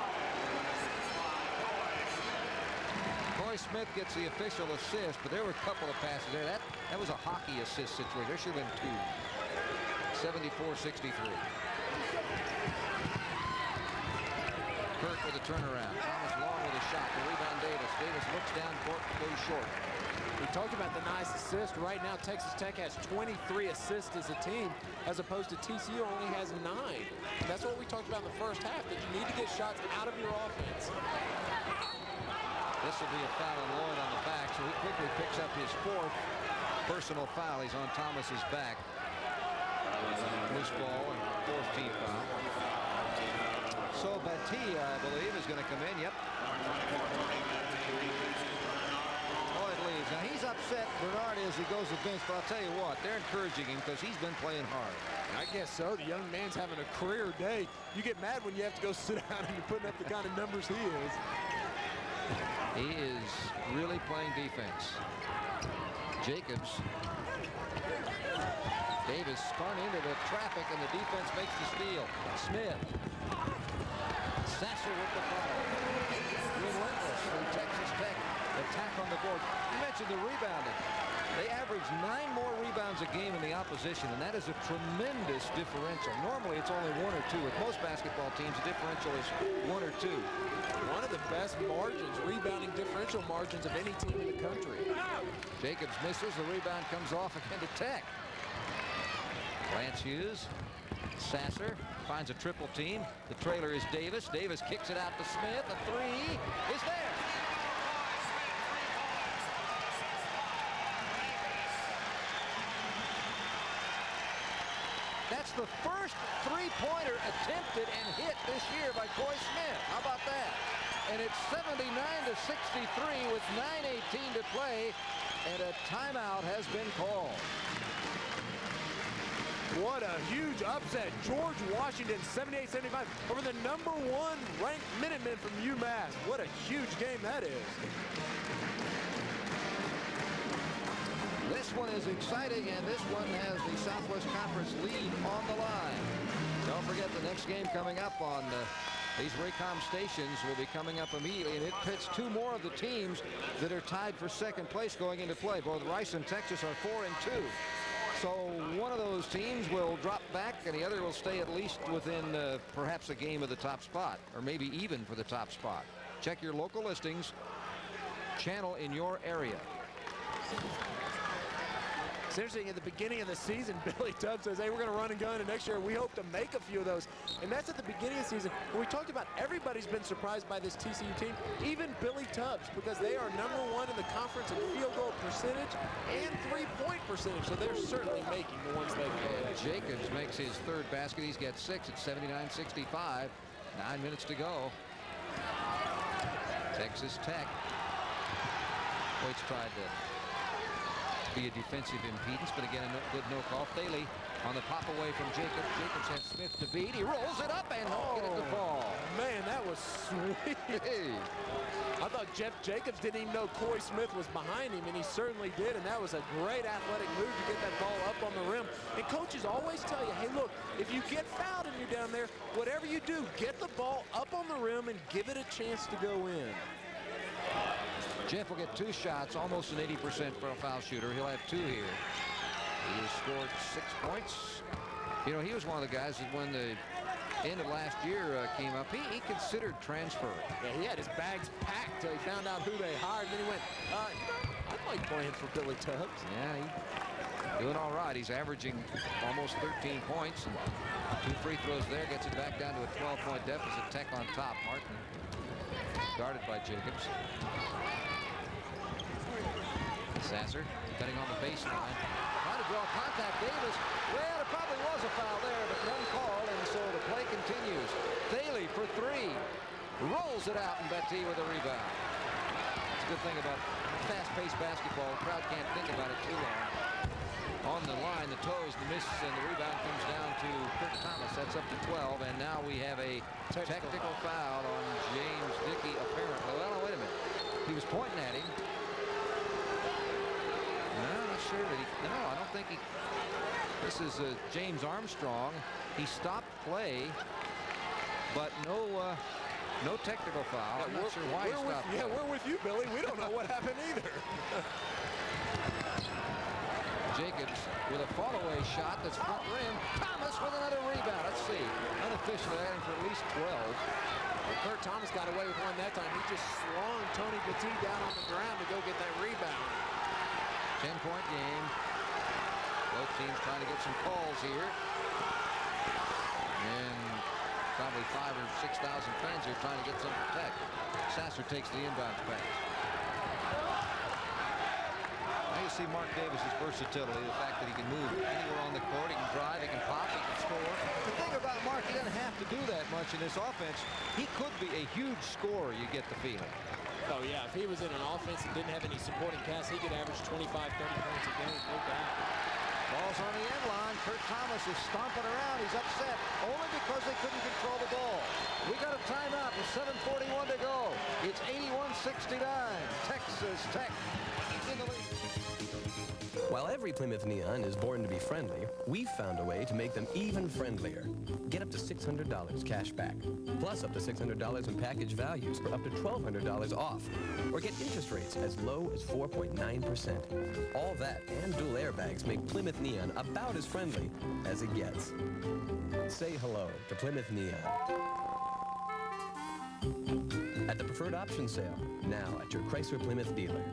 Coy Smith gets the official assist, but there were a couple of passes there. That was a hockey assist situation. There should have been two. 74-63. Kirk with a turnaround. Thomas Long with a shot. The rebound Davis. Davis looks down court, goes short. We talked about the nice assist. Right now, Texas Tech has 23 assists as a team, as opposed to TCU only has 9. That's what we talked about in the first half, that you need to get shots out of your offense. This will be a foul on Lloyd on the back, so he quickly picks up his 4th personal foul. He's on Thomas's back. Loose ball and 4th team foul. So Batia, I believe, is going to come in. Yep. Lloyd leaves. Now he's upset, Bernard is, he goes to the bench, but I'll tell you what, they're encouraging him because he's been playing hard. I guess so. The young man's having a career day. You get mad when you have to go sit down and you're putting up the kind of numbers he is. He is really playing defense. Jacobs. Davis spun into the traffic, and the defense makes the steal. Smith. Sasser with the foul. Relentless from Texas Tech. Attack on the board. You mentioned the rebounding. They average 9 more rebounds a game in the opposition, and that is a tremendous differential. Normally, it's only 1 or 2. With most basketball teams, the differential is 1 or 2. One of the best margins, rebounding differential margins of any team in the country. Jacobs misses. The rebound comes off again to Tech. Lance Hughes Sasser finds a triple team. The trailer is Davis. Davis kicks it out to Smith. The three is there. That's the first three-pointer attempted and hit this year by Coy Smith. How about that? And it's 79-63 with 9:18 to play, and a timeout has been called. What a huge upset. George Washington, 78-75 over the #1 ranked Minutemen from UMass. What a huge game that is. This one is exciting, and this one has the Southwest Conference lead on the line. Don't forget the next game coming up on these Raycom stations will be coming up immediately, and it pits two more of the teams that are tied for second place going into play. Both Rice and Texas are 4-2. So one of those teams will drop back, and the other will stay at least within perhaps a game of the top spot, or maybe even for the top spot. Check your local listings, channel in your area. It's interesting, at the beginning of the season, Billy Tubbs says, hey, we're going to run and gun, and next year we hope to make a few of those. And that's at the beginning of the season. When we talked about everybody's been surprised by this TCU team, even Billy Tubbs, because they are #1 in the conference in field goal percentage and three-point percentage. So they're certainly making the ones they can. Jacobs makes his third basket. He's got 6 at 79-65. 9 minutes to go. Texas Tech. Waits tried to be a defensive impedance, but again, a good no call. Thaley on the pop away from Jacobs. Jacobs has Smith to beat. He rolls it up and won't get it to fall. Man, that was sweet. Hey. I thought Jeff Jacobs didn't even know Coy Smith was behind him, and he certainly did, and that was a great athletic move to get that ball up on the rim. And coaches always tell you, hey, look, if you get fouled and you're down there, whatever you do, get the ball up on the rim and give it a chance to go in. Jeff will get 2 shots, almost an 80% for a foul shooter. He'll have 2 here. He has scored 6 points. You know, he was one of the guys that when the end of last year came up, he considered transferring. Yeah, he had his bags packed till he found out who they hired, and then he went, I like playing for Billy Tubbs. Yeah, he's doing all right. He's averaging almost 13 points. And 2 free throws there, gets it back down to a 12-point deficit. Tech on top. Martin guarded by Jacobs. Sasser cutting on the baseline. Trying to draw contact. Davis. Well, it probably was a foul there, but none called, and so the play continues. Thaley for 3. Rolls it out, and Betty with a rebound. That's a good thing about fast-paced basketball. The crowd can't think about it too long. On the line, the toes, the miss, and the rebound comes down to Kurt Thomas. That's up to 12, and now we have a technical foul on James Dickey, apparently. Well, wait a minute. He was pointing at him. Sure that no, I don't think he. This is James Armstrong. He stopped play, but no technical foul. I'm not sure why he stopped. Yeah, we're with you, Billy. We don't know what happened either. Jacobs with a fall-away shot that's front rim. Thomas with another rebound. Let's see. Unofficially adding for at least 12. Well, Kurt Thomas got away with one that time. He just swung Tony Petit down on the ground to go get that rebound. 10-point game. Both teams trying to get some calls here. And probably 5,000 or 6,000 fans here trying to get some protect. Sasser takes the inbound pass. Now you see Mark Davis's versatility, the fact that he can move anywhere on the court. He can drive, he can pop, he can score. The thing about Mark, he doesn't have to do that much in this offense. He could be a huge scorer, you get the feeling. Oh, yeah, if he was in an offense that didn't have any supporting cast, he could average 25, 30 points a game, no doubt. Ball's on the end line. Kurt Thomas is stomping around. He's upset only because they couldn't control the ball. We got a timeout with 7:41 to go. It's 81-69. Texas Tech in the lead. While every Plymouth Neon is born to be friendly, we've found a way to make them even friendlier. Get up to $600 cash back, plus up to $600 in package values for up to $1,200 off. Or get interest rates as low as 4.9%. All that and dual airbags make Plymouth Neon about as friendly as it gets. Say hello to Plymouth Neon. At the Preferred Option Sale, now at your Chrysler Plymouth dealer.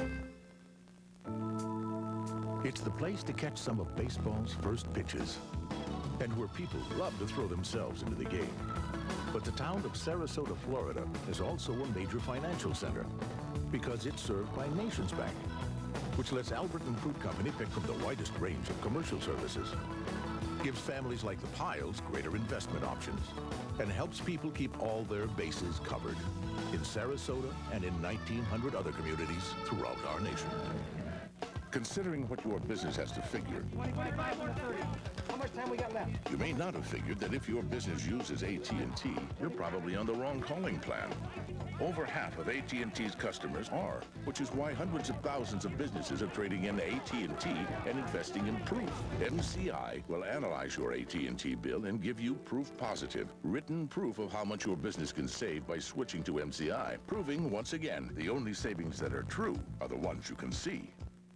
It's the place to catch some of baseball's first pitches. and where people love to throw themselves into the game. But the town of Sarasota, Florida is also a major financial center because it's served by Nations Bank, which lets Albert and Fruit Company pick from the widest range of commercial services, gives families like the Piles greater investment options, and helps people keep all their bases covered in Sarasota and in 1,900 other communities throughout our nation. Considering what your business has to figure, 25 or 30. How much time we got left? you may not have figured that if your business uses AT&T, you're probably on the wrong calling plan. Over half of AT&T's customers are, which is why hundreds of thousands of businesses are trading in AT&T and investing in Proof. MCI will analyze your AT&T bill and give you proof positive, written proof of how much your business can save by switching to MCI, proving once again the only savings that are true are the ones you can see.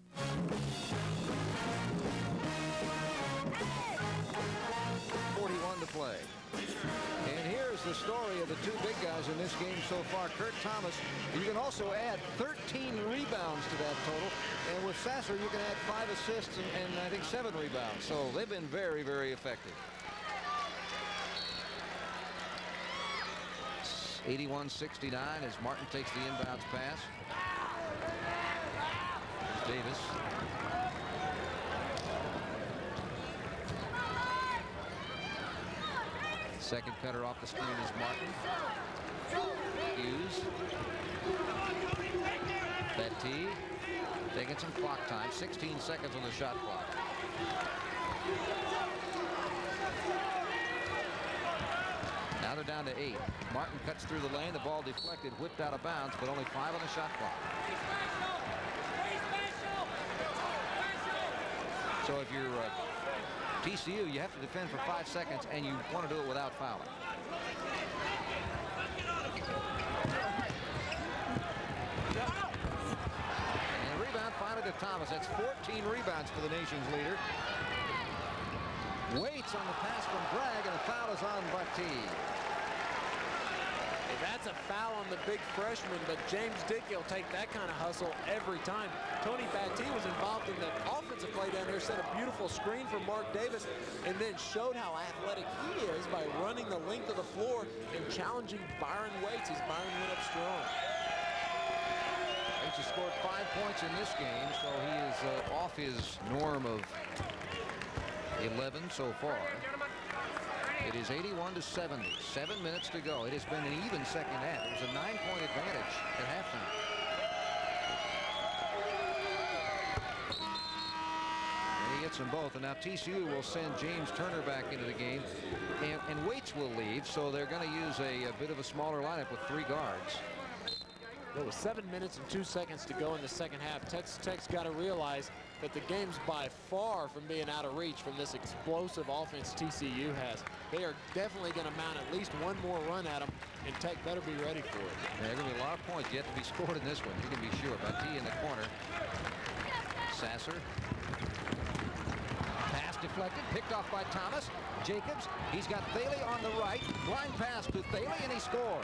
41 to play. And here's the story of the two big guys in this game so far. Kurt Thomas, you can also add 13 rebounds to that total. And with Sasser, you can add 5 assists and I think 7 rebounds. So they've been very, very effective. 81-69 as Martin takes the inbounds pass. Davis. Second cutter off the screen is Martin. Hughes. Betty taking some clock time. 16 seconds on the shot clock. Now they're down to 8. Martin cuts through the lane. The ball deflected, whipped out of bounds, but only 5 on the shot clock. So if you're TCU, you have to defend for 5 seconds, and you want to do it without fouling. And rebound finally to Thomas. That's 14 rebounds for the nation's leader. Waits on the pass from Bragg, and the foul is on Bati. That's a foul on the big freshman, but James Dickey will take that kind of hustle every time. Tony Batty was involved in the offensive play down there, set a beautiful screen for Mark Davis, and then showed how athletic he is by running the length of the floor and challenging Byron Waits as Byron went up strong. Waits has scored 5 points in this game, so he is off his norm of 11 so far. It is 81-70. 7 minutes to go. It has been an even second half. It was a 9-point advantage at halftime. And he hits them both. And now TCU will send James Turner back into the game. And Waits will leave, so they're going to use a bit of a smaller lineup with 3 guards. Well, with 7 minutes and 2 seconds to go in the second half, Texas Tech's got to realize that the game's by far from being out of reach from this explosive offense TCU has. They are definitely going to mount at least one more run at them, and Tech better be ready for it. There are going to be a lot of points yet to be scored in this one. You can be sure. Bati in the corner. Sasser. Pass deflected, picked off by Thomas. Jacobs, he's got Thaley on the right. Blind pass to Thaley, and he scores.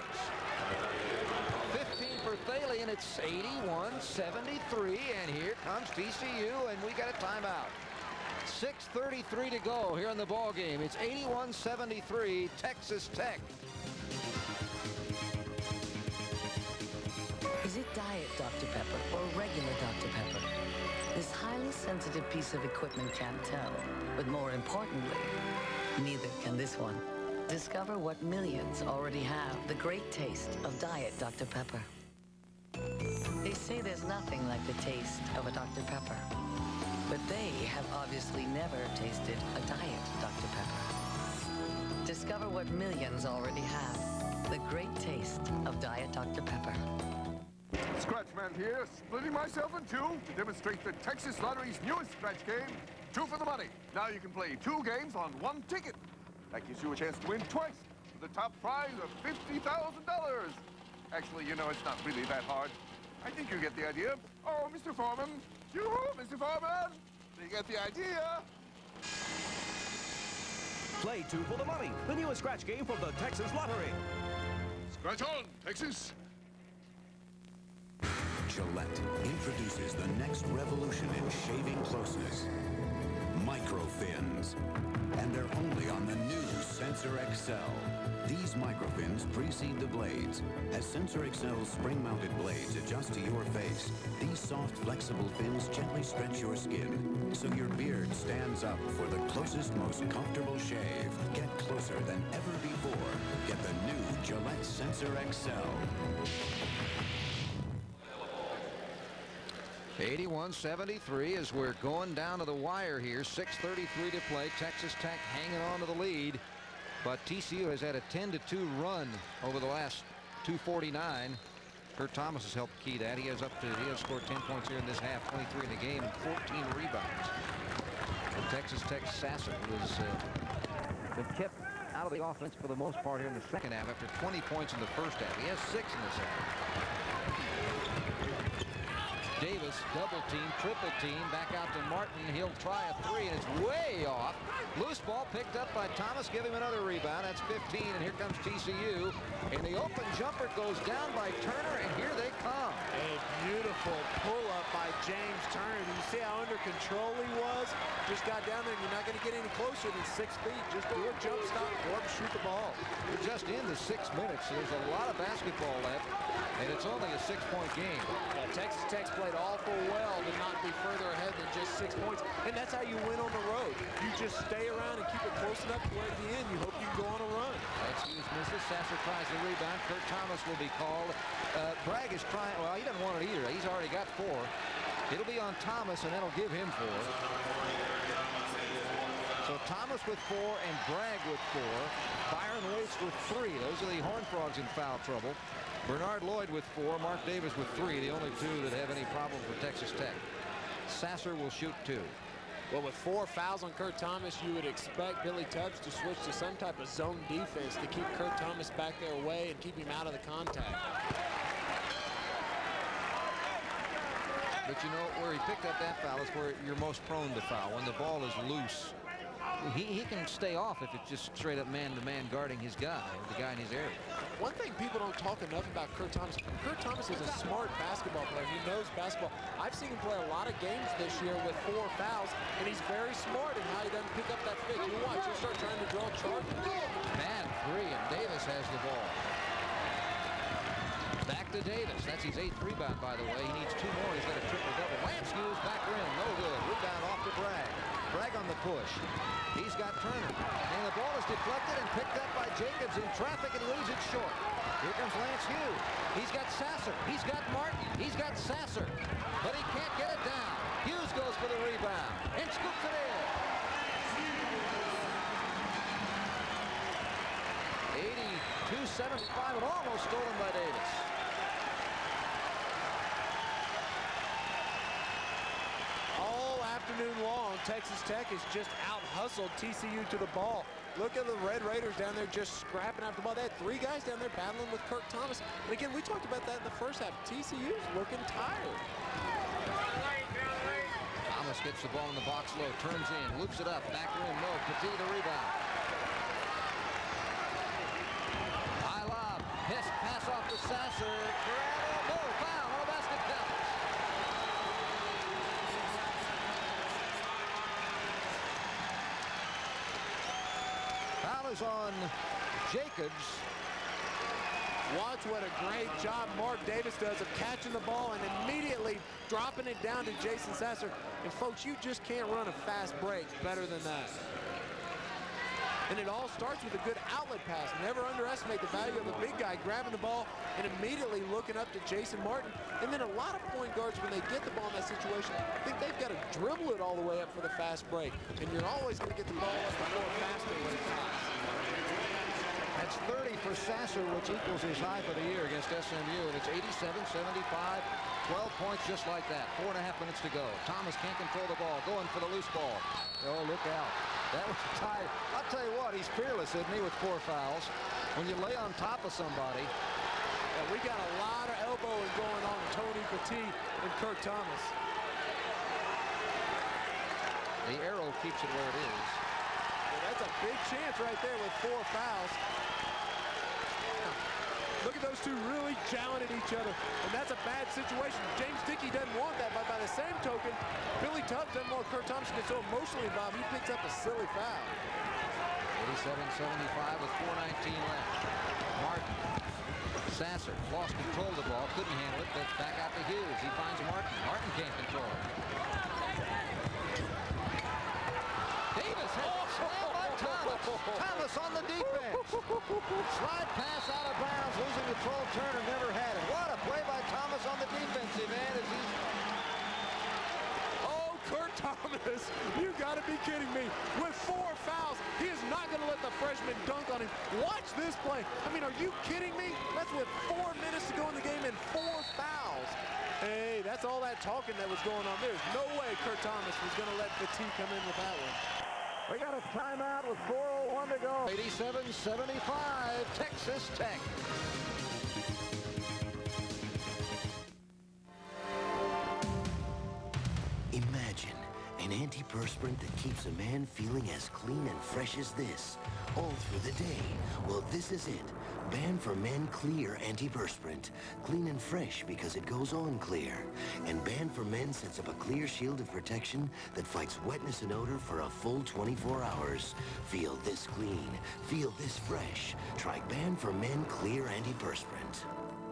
15 for Thaley, and it's 81-73, and here comes TCU, and we got a timeout. 6:33 to go here in the ball game. It's 81-73, Texas Tech. Is it Diet Dr. Pepper or regular Dr. Pepper? This highly sensitive piece of equipment can't tell, but more importantly, neither can this one. Discover what millions already have, the great taste of Diet Dr. Pepper. They say there's nothing like the taste of a Dr. Pepper, but they have obviously never tasted a Diet Dr. Pepper. Discover what millions already have, the great taste of Diet Dr. Pepper. Scratchman here, splitting myself in two to demonstrate the Texas Lottery's newest scratch game, 2 for the money. Now you can play 2 games on 1 ticket. That gives you a chance to win twice with the top prize of $50,000. Actually, you know, it's not really that hard. I think you get the idea. Oh, Mr. Foreman. Yoo-hoo, Mr. Foreman. You get the idea. Play 2 for the money, the newest scratch game from the Texas Lottery. Scratch on, Texas. Gillette introduces the next revolution in shaving closeness. microfins. And they're only on the new Sensor XL. These microfins precede the blades. As Sensor XL's spring-mounted blades adjust to your face, these soft, flexible fins gently stretch your skin, so your beard stands up for the closest, most comfortable shave. Get closer than ever before. Get the new Gillette Sensor XL. 81-73 as we're going down to the wire here. 6:33 to play. Texas Tech hanging on to the lead. But TCU has had a 10-2 run over the last 2:49. Kurt Thomas has helped key that. He has scored 10 points here in this half, 23 in the game, and 14 rebounds. And Texas Tech's Sasser has been kept out of the offense for the most part here in the second half after 20 points in the first half. He has 6 in this half. Davis double team, triple team, back out to Martin. He'll try a 3 and it's way off. Loose ball picked up by Thomas. Give him another rebound. That's 15, and here comes TCU. And the open jumper goes down by Turner, and here they come. A beautiful pull up by James Turner. Do you see how under control he was? Just got down there, and you're not going to get any closer than 6 feet. Just do a jump stop, go up and shoot the ball. We're just in the 6 minutes. There's a lot of basketball left, and it's only a 6-point game. Yeah, Texas Tech's played awful well to not be further ahead than just 6 points, and that's how you win on the road. You just stay around and keep it close enough to where at the end you hope you can go on a run. Excuse misses. Sasser tries the rebound. Kurt Thomas will be called. Bragg is trying. Well, he doesn't want it either. He's already got 4. It'll be on Thomas, and that'll give him 4. So Thomas with 4 and Bragg with 4. Byron Waits with 3. Those are the Horned Frogs in foul trouble. Bernard Lloyd with 4. Mark Davis with 3. The only 2 that have any problem for Texas Tech. Sasser will shoot 2. Well, with 4 fouls on Kurt Thomas, you would expect Billy Tubbs to switch to some type of zone defense to keep Kurt Thomas back their way and keep him out of the contact. But you know, where he picked up that foul is where you're most prone to foul, when the ball is loose. He can stay off if it's just straight up man-to-man guarding his guy, the guy in his area. One thing people don't talk enough about Kurt Thomas is a smart basketball player. He knows basketball. I've seen him play a lot of games this year with 4 fouls, and he's very smart in how he doesn't pick up that fit. You watch, he'll start trying to draw charges. Man, 3, and Davis has the ball. Back to Davis. That's his 8th rebound, by the way. He needs 2 more. He's got a triple-double. Lance Hughes back rim. No good. Rebound off to Bragg. Bragg on the push. He's got Turner. And the ball is deflected and picked up by Jacobs in traffic and leaves it short. Here comes Lance Hughes. He's got Sasser. He's got Martin. He's got Sasser. But he can't get it down. Hughes goes for the rebound and scoops it in. 82-75 and almost stolen by Davis. All afternoon long, Texas Tech has just out-hustled TCU to the ball. Look at the Red Raiders down there just scrapping after the ball. They had 3 guys down there battling with Kurt Thomas. And again, we talked about that in the first half. TCU's looking tired. Thomas gets the ball in the box low, turns in, loops it up, back rim, no. Petit the rebound. High lob, pass off to Sasser. No, foul, no basket count. Foul is on Jacobs. Watch what a great job Mark Davis does of catching the ball and immediately dropping it down to Jason Sasser. And folks, you just can't run a fast break better than that. And it all starts with a good outlet pass. Never underestimate the value of the big guy grabbing the ball and immediately looking up to Jason Martin. And then a lot of point guards, when they get the ball in that situation, think they've got to dribble it all the way up for the fast break. And you're always going to get the ball up before faster when it comes. That's 30 for Sasser, which equals his high for the year against SMU. And it's 87-75, 12 points just like that. 4.5 minutes to go. Thomas can't control the ball, going for the loose ball. Oh, look out. That was tight. I'll tell you what, he's fearless, isn't he, with 4 fouls. When you lay on top of somebody. Yeah, we got a lot of elbowing going on with Tony Petit and Kurt Thomas. The arrow keeps it where it is. Well, that's a big chance right there with 4 fouls. Look at those two really chowing at each other, and that's a bad situation. James Dickey doesn't want that, but by the same token, Billy Tubbs doesn't want Kurt Thomas to get so emotionally involved. He picks up a silly foul. 87-75 with 4:19 left. Martin. Sasser lost control of the ball, couldn't handle it, gets back out to Hughes. He finds Martin. Martin can't control it. Davis has a slam by Thomas. Thomas on the defense. Slide pass out of bounds, losing control. Turner never had it. What a play by Thomas on the defensive end as he's... Oh, Kurt Thomas, you got to be kidding me. With 4 fouls, he is not going to let the freshman dunk on him. Watch this play. I mean, are you kidding me? That's with 4 minutes to go in the game and 4 fouls. Hey, that's all that talking that was going on. There's no way Kurt Thomas was going to let Petit come in with that one. We got a timeout with 4:01 to go. 87-75, Texas Tech. Imagine an antiperspirant that keeps a man feeling as clean and fresh as this all through the day. Well, this is it. Ban for Men Clear Antiperspirant. Clean and fresh because it goes on clear. And Ban for Men sets up a clear shield of protection that fights wetness and odor for a full 24 hours. Feel this clean. Feel this fresh. Try Ban for Men Clear Antiperspirant.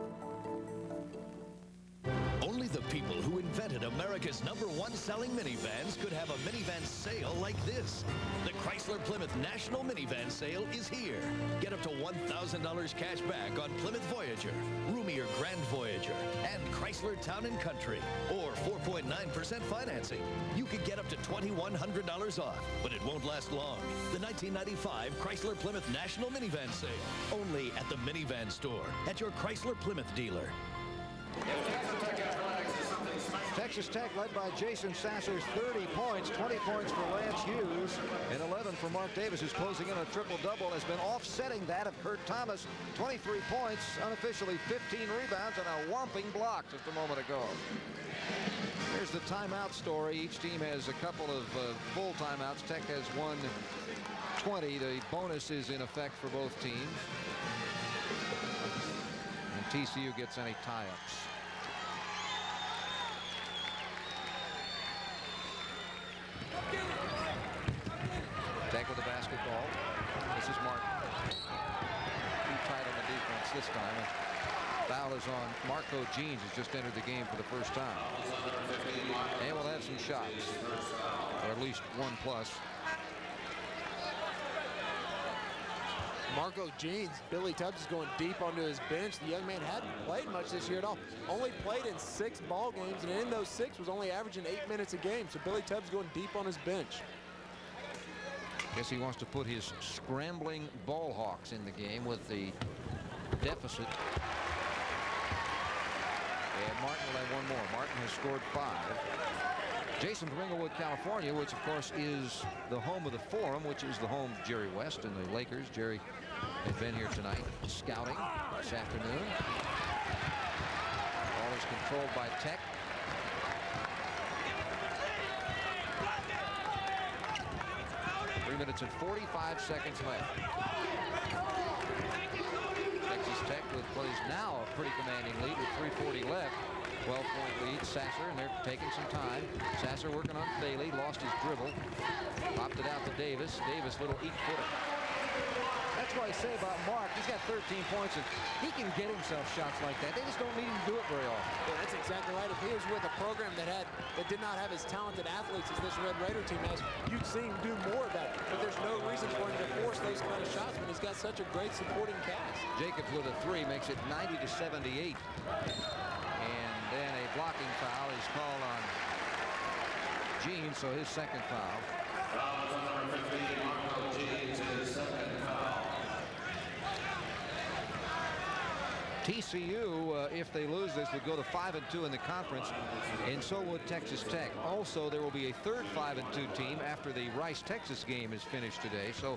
Only the people who invented America's #1 selling minivans could have a minivan sale like this. The Chrysler Plymouth National Minivan Sale is here. Get up to $1,000 cash back on Plymouth Voyager, roomier Grand Voyager, and Chrysler Town & Country, or 4.9% financing. You could get up to $2,100 off, but it won't last long. The 1995 Chrysler Plymouth National Minivan Sale, only at the Minivan Store, at your Chrysler Plymouth dealer. Texas Tech led by Jason Sasser's 30 points, 20 points for Lance Hughes, and 11 for Mark Davis, who's closing in on a triple-double, has been offsetting that of Kurt Thomas. 23 points, unofficially 15 rebounds, and a whomping block just a moment ago. Here's the timeout story. Each team has a couple of full timeouts. Tech has won 20. The bonus is in effect for both teams. And TCU gets any tie-ups. Tech with the basketball. This is Martin. Too tight on the defense this time. Foul is on Marco Jeans, who's just entered the game for the first time. And we'll have some shots, or at least 1+. Marco Jeans, Billy Tubbs is going deep onto his bench. The young man hadn't played much this year at all. Only played in 6 ball games, and in those 6 was only averaging 8 minutes a game. So Billy Tubbs going deep on his bench. Guess he wants to put his scrambling ball hawks in the game with the deficit. And Martin will have one more. Martin has scored 5. Jason from Inglewood, California, which of course is the home of the Forum, which is the home of Jerry West and the Lakers. Jerry had been here tonight scouting this afternoon. Ball is controlled by Tech. Minutes and 45 seconds left. Texas Tech plays now a pretty commanding lead with 3:40 left. 12-point lead. Sasser, and they're taking some time. Sasser working on Bailey, lost his dribble, popped it out to Davis. Davis, little eat-footer. That's what I say about Mark. He's got 13 points, and he can get himself shots like that. They just don't need him to do it very often. Yeah, that's exactly right. If he was with a program that did not have as talented athletes as this Red Raider team has, you'd see him do more of that. But there's no reason for him to force those kind of shots when he's got such a great supporting cast. Jacobs with a 3 makes it 90-78. And then a blocking foul is called on Jeans, so his second foul. Number 15, Marco Jeans, his second foul. TCU, if they lose this, would go to 5-2 in the conference, and so would Texas Tech. Also, there will be a third 5-2 team after the Rice-Texas game is finished today. So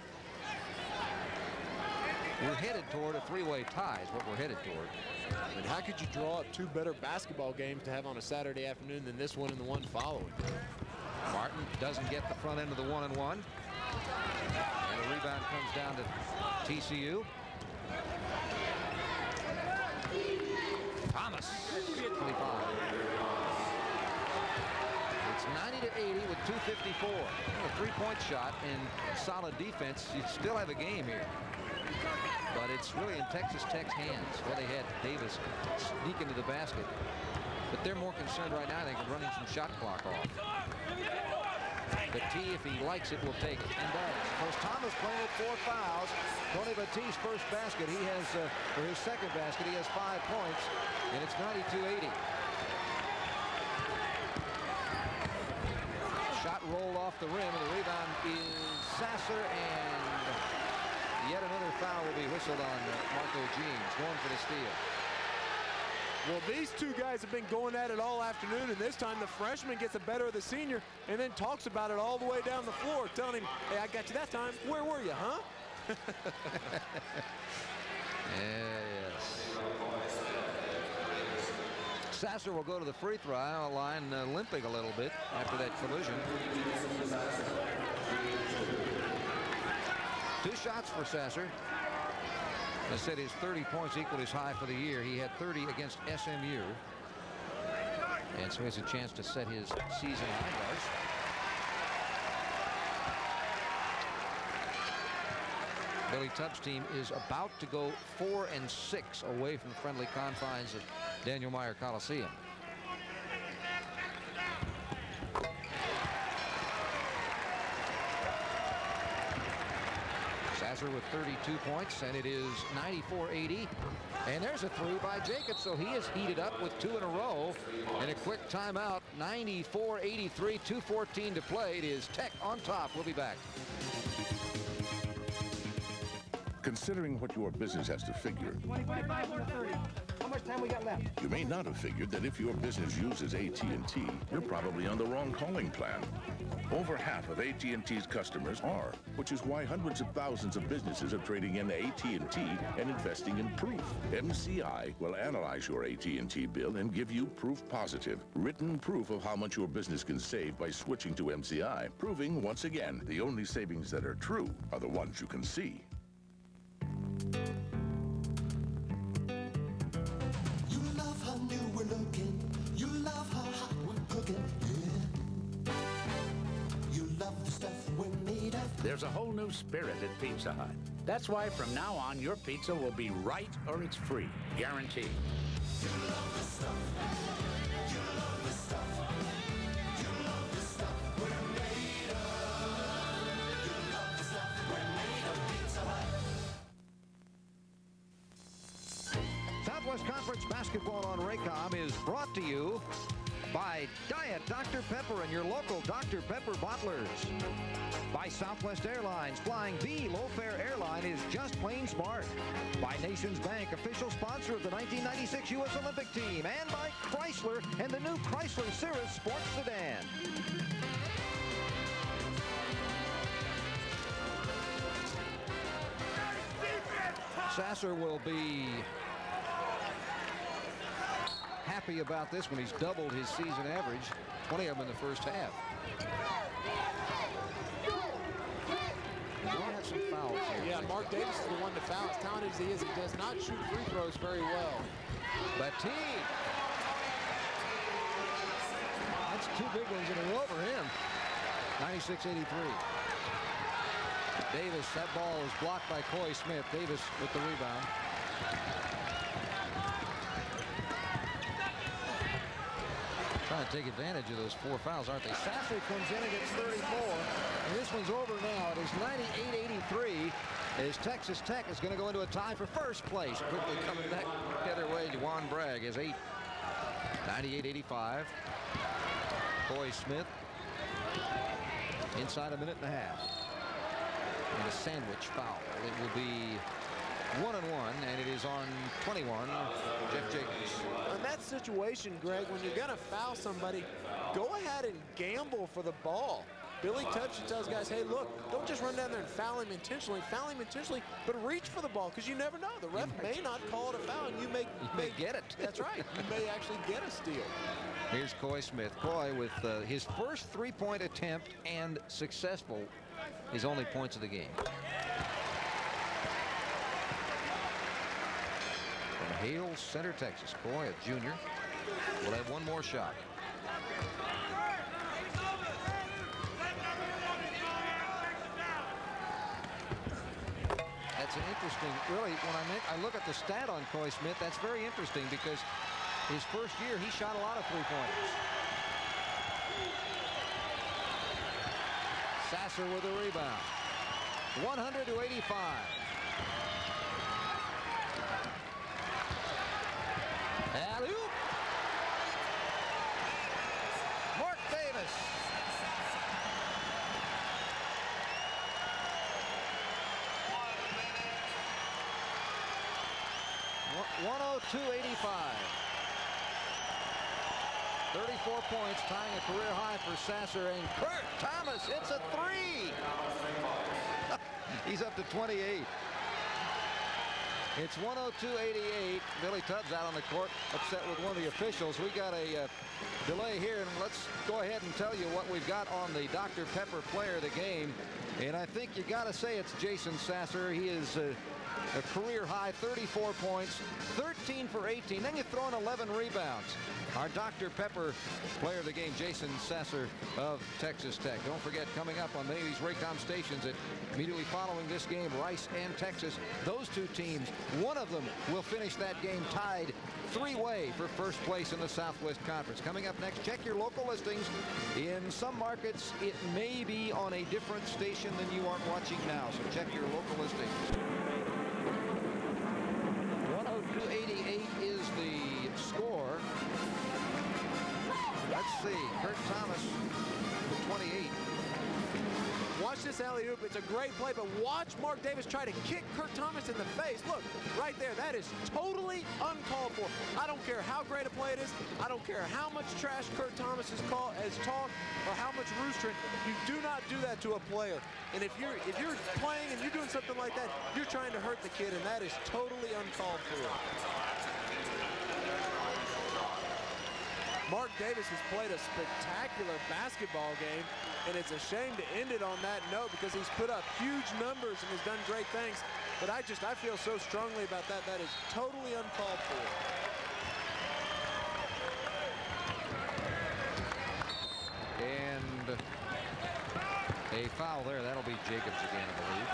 we're headed toward a 3-way tie is what we're headed toward. I mean, how could you draw up 2 better basketball games to have on a Saturday afternoon than this one and the one following? Martin doesn't get the front end of the 1-and-1. And the rebound comes down to TCU. 254. A three-point shot and solid defense. You still have a game here. But it's really in Texas Tech's hands. Well, they had Davis sneak into the basket. But they're more concerned right now, I think, of running some shot clock off. Battie, if he likes it, will take it, and does. Coach Thomas playing with 4 fouls. Tony Battie's first basket, he has, or his second basket, he has 5 points, and it's 92-80. Shot rolled off the rim, and the rebound is Sasser, and yet another foul will be whistled on Marco Jeans, going for the steal. Well, these two guys have been going at it all afternoon, and this time the freshman gets the better of the senior and then talks about it all the way down the floor, telling him, hey, I got you that time. Where were you, huh? Yes. Sasser will go to the free throw line, limping a little bit after that collision. 2 shots for Sasser. I said his 30 points equaled his high for the year. He had 30 against SMU. And so he has a chance to set his season high marks. Billy Tubbs' team is about to go 4-6 away from the friendly confines of Daniel Meyer Coliseum. Sasser with 32 points, and it is 94-80. And there's a 3 by Jacobs, so he is heated up with 2 in a row. And a quick timeout, 94-83, 2:14 to play. It is Tech on top. We'll be back. Considering what your business has to figure, 25 or 30. How much time we got left? you may not have figured that if your business uses AT&T, you're probably on the wrong calling plan. Over half of AT&T's customers are, which is why hundreds of thousands of businesses are trading in AT&T and investing in Proof. MCI will analyze your AT&T bill and give you proof positive, written proof of how much your business can save by switching to MCI, proving once again the only savings that are true are the ones you can see. You love how new we're looking. You love how hot we're cooking. Yeah. You love the stuff we're made of. There's a whole new spirit at Pizza Hut. That's why from now on, your pizza will be right or it's free. Guaranteed. You love the stuff. You love the stuff. You love the stuff we're made of. You love the stuff we're made of. Pizza Hut. Southwest Conference basketball on Raycom is brought to you by Diet Dr. Pepper and your local Dr. Pepper bottlers. By Southwest Airlines, flying the low-fare airline is just plain smart. By Nations Bank, official sponsor of the 1996 U.S. Olympic team. And by Chrysler and the new Chrysler Cirrus Sports Sedan. Sasser will be happy about this when he's doubled his season average, 20 of them in the first half. We had some fouls here. Yeah, Mark Davis is the one to foul. As talented as he is, he does not shoot free throws very well. Battie. That's 2 big ones in a row for him. 96-83. Davis, that ball is blocked by Coy Smith. Davis with the rebound. Trying to take advantage of those 4 fouls, aren't they? Sasser comes in and gets 34, and this one's over now. It is 98-83 as Texas Tech is going to go into a tie for first place. Quickly coming back the other way, Juwan Bragg is 8. 98-85. Coy Smith inside a minute and a half. And a sandwich foul. It will be 1-1, and it is on 21, Jeff Jacobs. In that situation, Greg, when you're going to foul somebody, go ahead and gamble for the ball. Billy Tubbs tells guys, hey, look, don't just run down there and foul him intentionally, but reach for the ball, because you never know. The ref may not call it a foul, and you may get it. That's right. You may actually get a steal. Here's Coy Smith. Coy with his first 3-point attempt and successful, his only points of the game. From Hale Center, Texas. Coy, a junior, will have one more shot. That's an interesting, really, when I look at the stat on Coy Smith, that's very interesting because his first year, he shot a lot of three-pointers. Sasser with a rebound. 100 to 85. Alley-oop. Mark Davis. .102.85. 34 points, tying a career high for Sasser, and Kurt Thomas hits a three. He's up to 28. It's 102.88. Billy Tubbs out on the court, upset with one of the officials. We got a delay here, and let's go ahead and tell you what we've got on the Dr. Pepper player of the game. And I think you got to say it's Jason Sasser. He is a career high 34 points, 13 for 18. Then you throw in 11 rebounds. Our Dr. Pepper player of the game, Jason Sasser of Texas Tech. Don't forget, coming up on many of these Raycom stations that immediately following this game, Rice and Texas, those two teams, one of them will finish that game tied three-way for first place in the Southwest Conference. Coming up next, check your local listings. In some markets, it may be on a different station than you are watching now, so check your local listings. 102.88 is the score. Let's see, Kurt Thomas with 28. Watch this alley-oop. It's a great play, but watch Mark Davis try to kick Kurt Thomas in the face. Look, right there. That is totally uncalled for. I don't care how great a play it is. I don't care how much trash Kurt Thomas has talked or how much roostering. You do not do that to a player. And if you're playing and you're doing something like that, you're trying to hurt the kid, and that is totally uncalled for. Mark Davis has played a spectacular basketball game, and it's a shame to end it on that note because he's put up huge numbers and has done great things. But I feel so strongly about that. That is totally uncalled for. And a foul there. That'll be Jacobs again, I believe.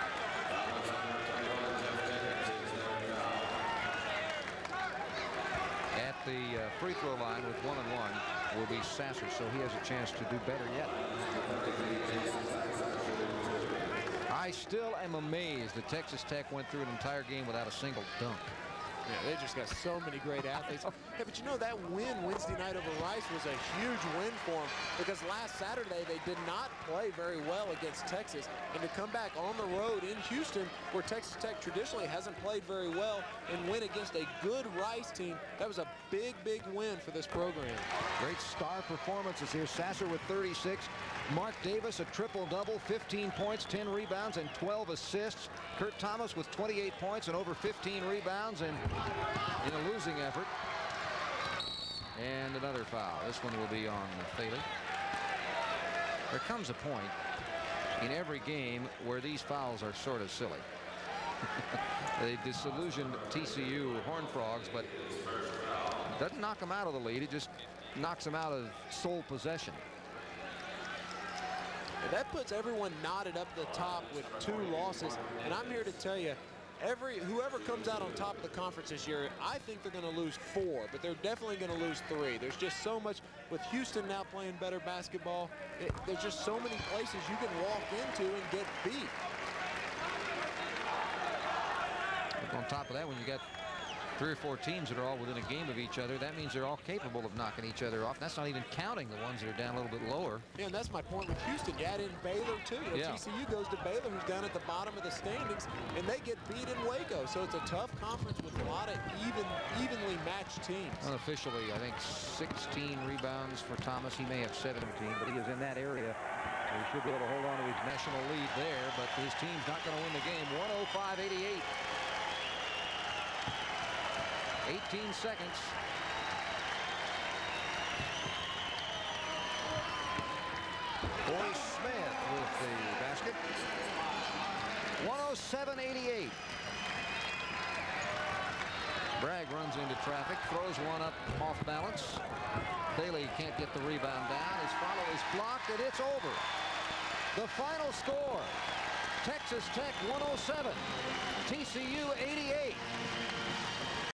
At the free throw line with 1-1 will be Sasser, so he has a chance to do better yet. I still am amazed that Texas Tech went through an entire game without a single dunk. Yeah, they just got so many great athletes. Hey, but you know, that win Wednesday night over Rice was a huge win for them because last Saturday they did not play very well against Texas. And to come back on the road in Houston, where Texas Tech traditionally hasn't played very well, and win against a good Rice team, that was a big, big win for this program. Great star performances here. Sasser with 36. Mark Davis, a triple-double, 15 points, 10 rebounds, and 12 assists. Kurt Thomas with 28 points and over 15 rebounds, and in a losing effort. And another foul. This one will be on Thaley. There comes a point in every game where these fouls are sort of silly. They disillusioned TCU Horned Frogs, but doesn't knock them out of the lead. It just knocks them out of sole possession. That puts everyone knotted up the top with 2 losses, and I'm here to tell you, whoever comes out on top of the conference this year, I think they're going to lose 4, but they're definitely going to lose 3. There's just so much with Houston now playing better basketball. There's just so many places you can walk into and get beat. On top of that, when you got 3 or 4 teams that are all within a game of each other, that means they're all capable of knocking each other off. That's not even counting the ones that are down a little bit lower. Yeah, and that's my point with Houston. You add in Baylor, too. You know, TCU goes to Baylor, who's down at the bottom of the standings, and they get beat in Waco. So it's a tough conference with a lot of evenly matched teams. Unofficially, I think 16 rebounds for Thomas. He may have 17, but he is in that area. So he should be able to hold on to his national lead there, but his team's not going to win the game. 105-88. 18 seconds. Boy Smith with the basket. 107-88. Bragg runs into traffic, throws one up off balance. Bailey can't get the rebound down. His follow is blocked, and it's over. The final score, Texas Tech 107. TCU 88.